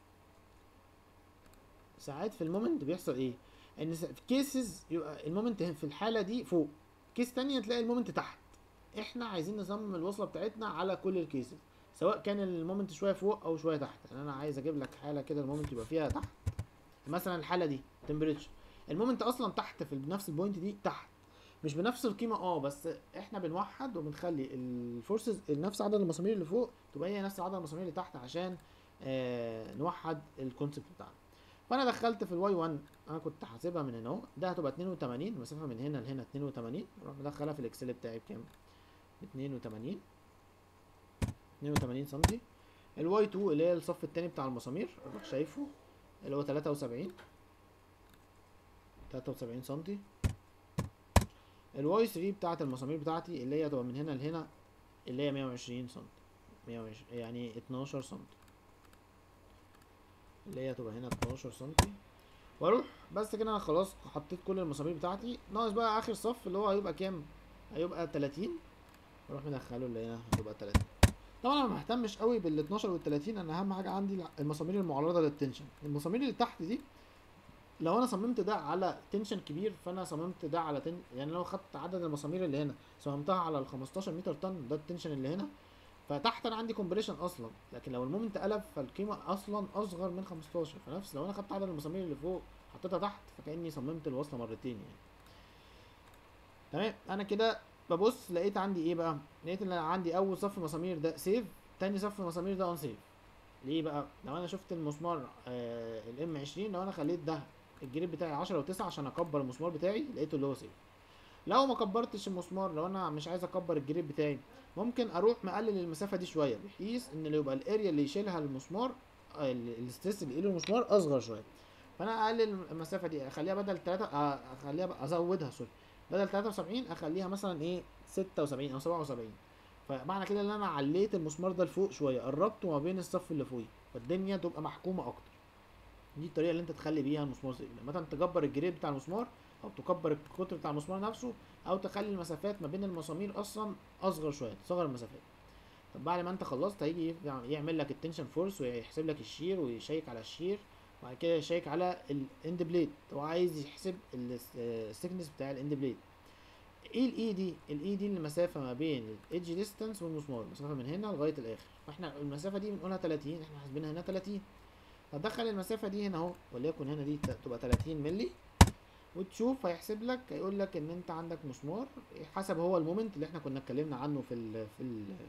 ساعات في المومنت بيحصل ايه؟ ان س- في كيسز يبقى المومنت في الحاله دي فوق، كيس تانية تلاقي المومنت تحت. احنا عايزين نصمم الوصله بتاعتنا على كل الكيسز، سواء كان المومنت شويه فوق او شويه تحت. يعني انا عايز اجيب لك حاله كده المومنت يبقى فيها تحت، مثلا الحاله دي تمبريتشر، المومنت اصلا تحت في نفس البوينت دي تحت، مش بنفس القيمه اه، بس احنا بنوحد وبنخلي الفورسز نفس عدد المسامير اللي فوق تبقى هي نفس عدد المسامير اللي تحت، عشان آه نوحد الكونسبت بتاعنا. فانا دخلت في الواي واحد، انا كنت حاسبها من هنا اهو، ده هتبقى اتنين وتمانين، المسافه من هنا لهنا اتنين وتمانين، اروح مدخلها في الاكسل بتاعي بكام؟ اتنين وتمانين، اتنين وتمانين سنتي. الواي اتنين اللي هي الصف التاني بتاع المسامير اروح شايفه اللي هو تلاتة وسبعين، تلاتة وسبعين سنتي. الواي تلاتة بتاعت المسامير بتاعتي اللي هي هتبقى من هنا لهنا اللي هي مية وعشرين سنتي، مية وعشرين يعني اتناشر سنتي، اللي هي هتبقى هنا اتناشر سنتي. واروح بس كده انا خلاص حطيت كل المسامير بتاعتي، ناقص بقى اخر صف اللي هو هيبقى كام؟ هيبقى تلاتين، اروح مدخله اللي هنا هتبقى تلاتين. طبعا انا ما بهتمش قوي بال اتناشر وال تلاتين، انا اهم حاجه عندي المسامير المعرضه للتنشن. المسامير اللي تحت دي لو انا صممت ده على تنشن كبير، فانا صممت ده على تن... يعني لو خدت عدد المسامير اللي هنا صممتها على ال خمستاشر متر طن، ده التنشن اللي هنا، فتحت انا عندي كومبريشن اصلا. لكن لو المومنت قلب فالقيمه اصلا اصغر من خمستاشر، فنفس لو انا خدت عدد المسامير اللي فوق حطيتها تحت فكاني صممت الوصله مرتين يعني. تمام. انا كده ببص لقيت عندي ايه بقى؟ لقيت ان انا عندي اول صف مسامير ده سيف، تاني صف مسامير ده اون سيف. ليه بقى؟ لو انا شفت المسمار آه الام عشرين، لو انا خليت ده الجريد بتاعي عشرة وتسعة عشان اكبر المسمار بتاعي، لقيته اللي هو سيف. لو ما كبرتش المسمار، لو انا مش عايز اكبر الجريد بتاعي، ممكن اروح مقلل المسافه دي شويه، بحيث ان اللي يبقى الاريا اللي يشيلها المسمار، آه، ال- الاستريس اللي يقيله المسمار اصغر شويه. فانا اقلل المسافه دي، اخليها بدل تلاتة، آه، اخليها بقى ازودها سوري، بدل تلاتة وسبعين اخليها مثلا ايه ستة وسبعين او سبعة وسبعين. فمعنى كده ان انا عليت المسمار ده لفوق شويه، قربته ما بين الصف اللي فوقيه، فالدنيا تبقى محكومه اكتر. دي الطريقه اللي انت تخلي بيها المسمار زي لما مثلا تكبر الجريد بتاع المسمار، او تكبر القطر بتاع المسمار نفسه، او تخلي المسافات ما بين المسامير اصلا اصغر شويه، تصغر المسافات. طب بعد ما انت خلصت هيجي يعمل لك التنشن فورس ويحسب لك الشير ويشيك على الشير، وبعد كده يشيك على الاند بليد، هو عايز يحسب السكنس بتاع الاند بليد. ايه الاي دي؟ الاي دي المسافه ما بين الايدج ديستانس والمسمار، المسافه من هنا لغايه الاخر. فاحنا المسافه دي بنقولها تلاتين، احنا حاسبينها هنا تلاتين. هتدخل المسافه دي هنا اهو، وليكن هنا دي تبقى تلاتين مللي، وتشوف هيحسب لك، هيقول لك ان انت عندك مسمار حسب هو المومنت اللي احنا كنا اتكلمنا عنه في ال في ال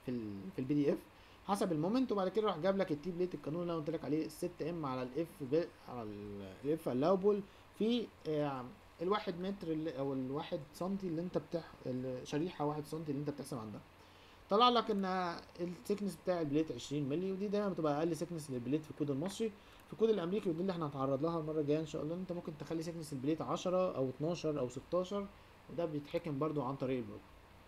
في ال في البي دي اف حسب المومنت، وبعد كده راح جاب لك التي بليت القانون اللي انا قلت لك عليه ست ام على الاف على الاف الاوبل في آه، الواحد متر اللي او الواحد سنتي اللي انت بتح الشريحه واحد سنتي اللي انت بتحسب عندها. طلع لك ان السكنس بتاع البليت عشرين مللي، ودي دايما بتبقى اقل سكنس للبليت في الكود المصري. في الكود الامريكي ودي اللي احنا هنتعرض لها المره الجايه ان شاء الله، انت ممكن تخلي سكنس البليت عشرة او اتناشر او ستاشر، وده بيتحكم برضو عن طريق البلوك.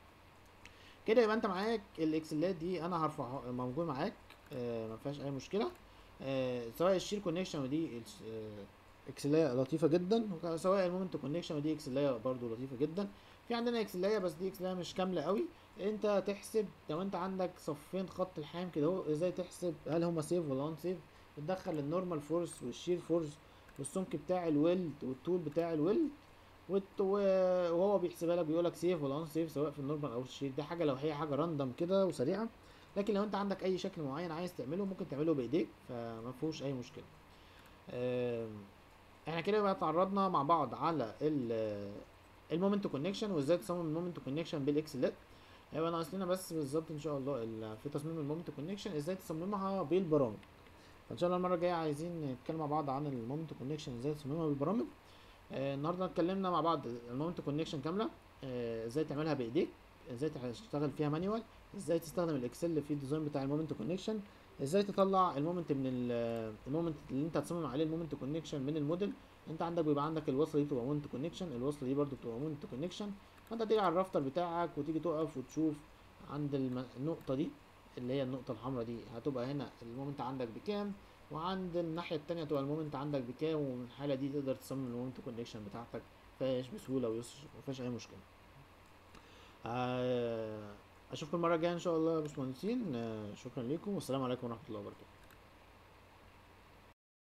كده يبقى انت معاك الاكسلات دي، انا هرفعها موجود معاك آه ما فيهاش اي مشكله. آه سواء الشير كونكشن ودي آه اكسلايه لطيفه جدا، سواء المومنت كونكشن ودي اكسلايه برضو لطيفه جدا. في عندنا اكسلايه بس دي اكسلايه مش كامله قوي. انت تحسب لو انت عندك صفين خط الحام كده اهو، ازاي تحسب هل هما سيف ولا ان سيف. بتدخل النورمال فورس والشير فورس والسمك بتاع الويلد والطول بتاع الويلد، وت- و- وهو بيحسبها لك بيقول لك سيف ولا ان سيف سواء في النورمال او الشير. دي حاجه لو هي حاجه راندم كده وسريعه، لكن لو انت عندك اي شكل معين عايز تعمله ممكن تعمله بايديك فما فيهوش اي مشكله. آم، احنا كده بقى اتعرضنا مع بعض على المومنت كونكشن وازاي تصمم المومنت كونكشن بالاكسلات. هيبقى ناقص لنا بس بالظبط ان شاء الله ال- في تصميم المومنت كونكشن ازاي تصممها بالبرامج. فان شاء الله المره الجايه عايزين نتكلم مع بعض عن المومنت كونكشن ازاي تصممها بالبرامج. آه النهارده اتكلمنا مع بعض المومنت كونكشن كامله، آه ازاي تعملها بايديك، ازاي تشتغل فيها مانيوال، ازاي تستخدم الاكسل في الديزاين بتاع المومنت كونكشن، ازاي تطلع المومنت من ال- المومنت اللي انت هتصمم عليه المومنت كونكشن من الموديل. انت عندك بيبقى عندك الوصله دي بتبقى مومنت كونكشن، الوصله دي برده بتبقى مومنت كونكشن. فانت تيجي على الرافتر بتاعك وتيجي تقف وتشوف عند الم- النقطه دي اللي هي النقطه الحمراء دي هتبقى هنا المومنت عندك بكام، وعند الناحية التانية تبقى المومنت عندك بكام، ومن الحالة دي تقدر تصمم المومنت كونكشن بتاعتك مفيهاش بسهولة ويسر مفيهاش أي مشكلة. آه، أشوفكم المرة الجاية إن شاء الله يا باشمهندسين. آه، شكرا لكم والسلام عليكم ورحمة الله وبركاته.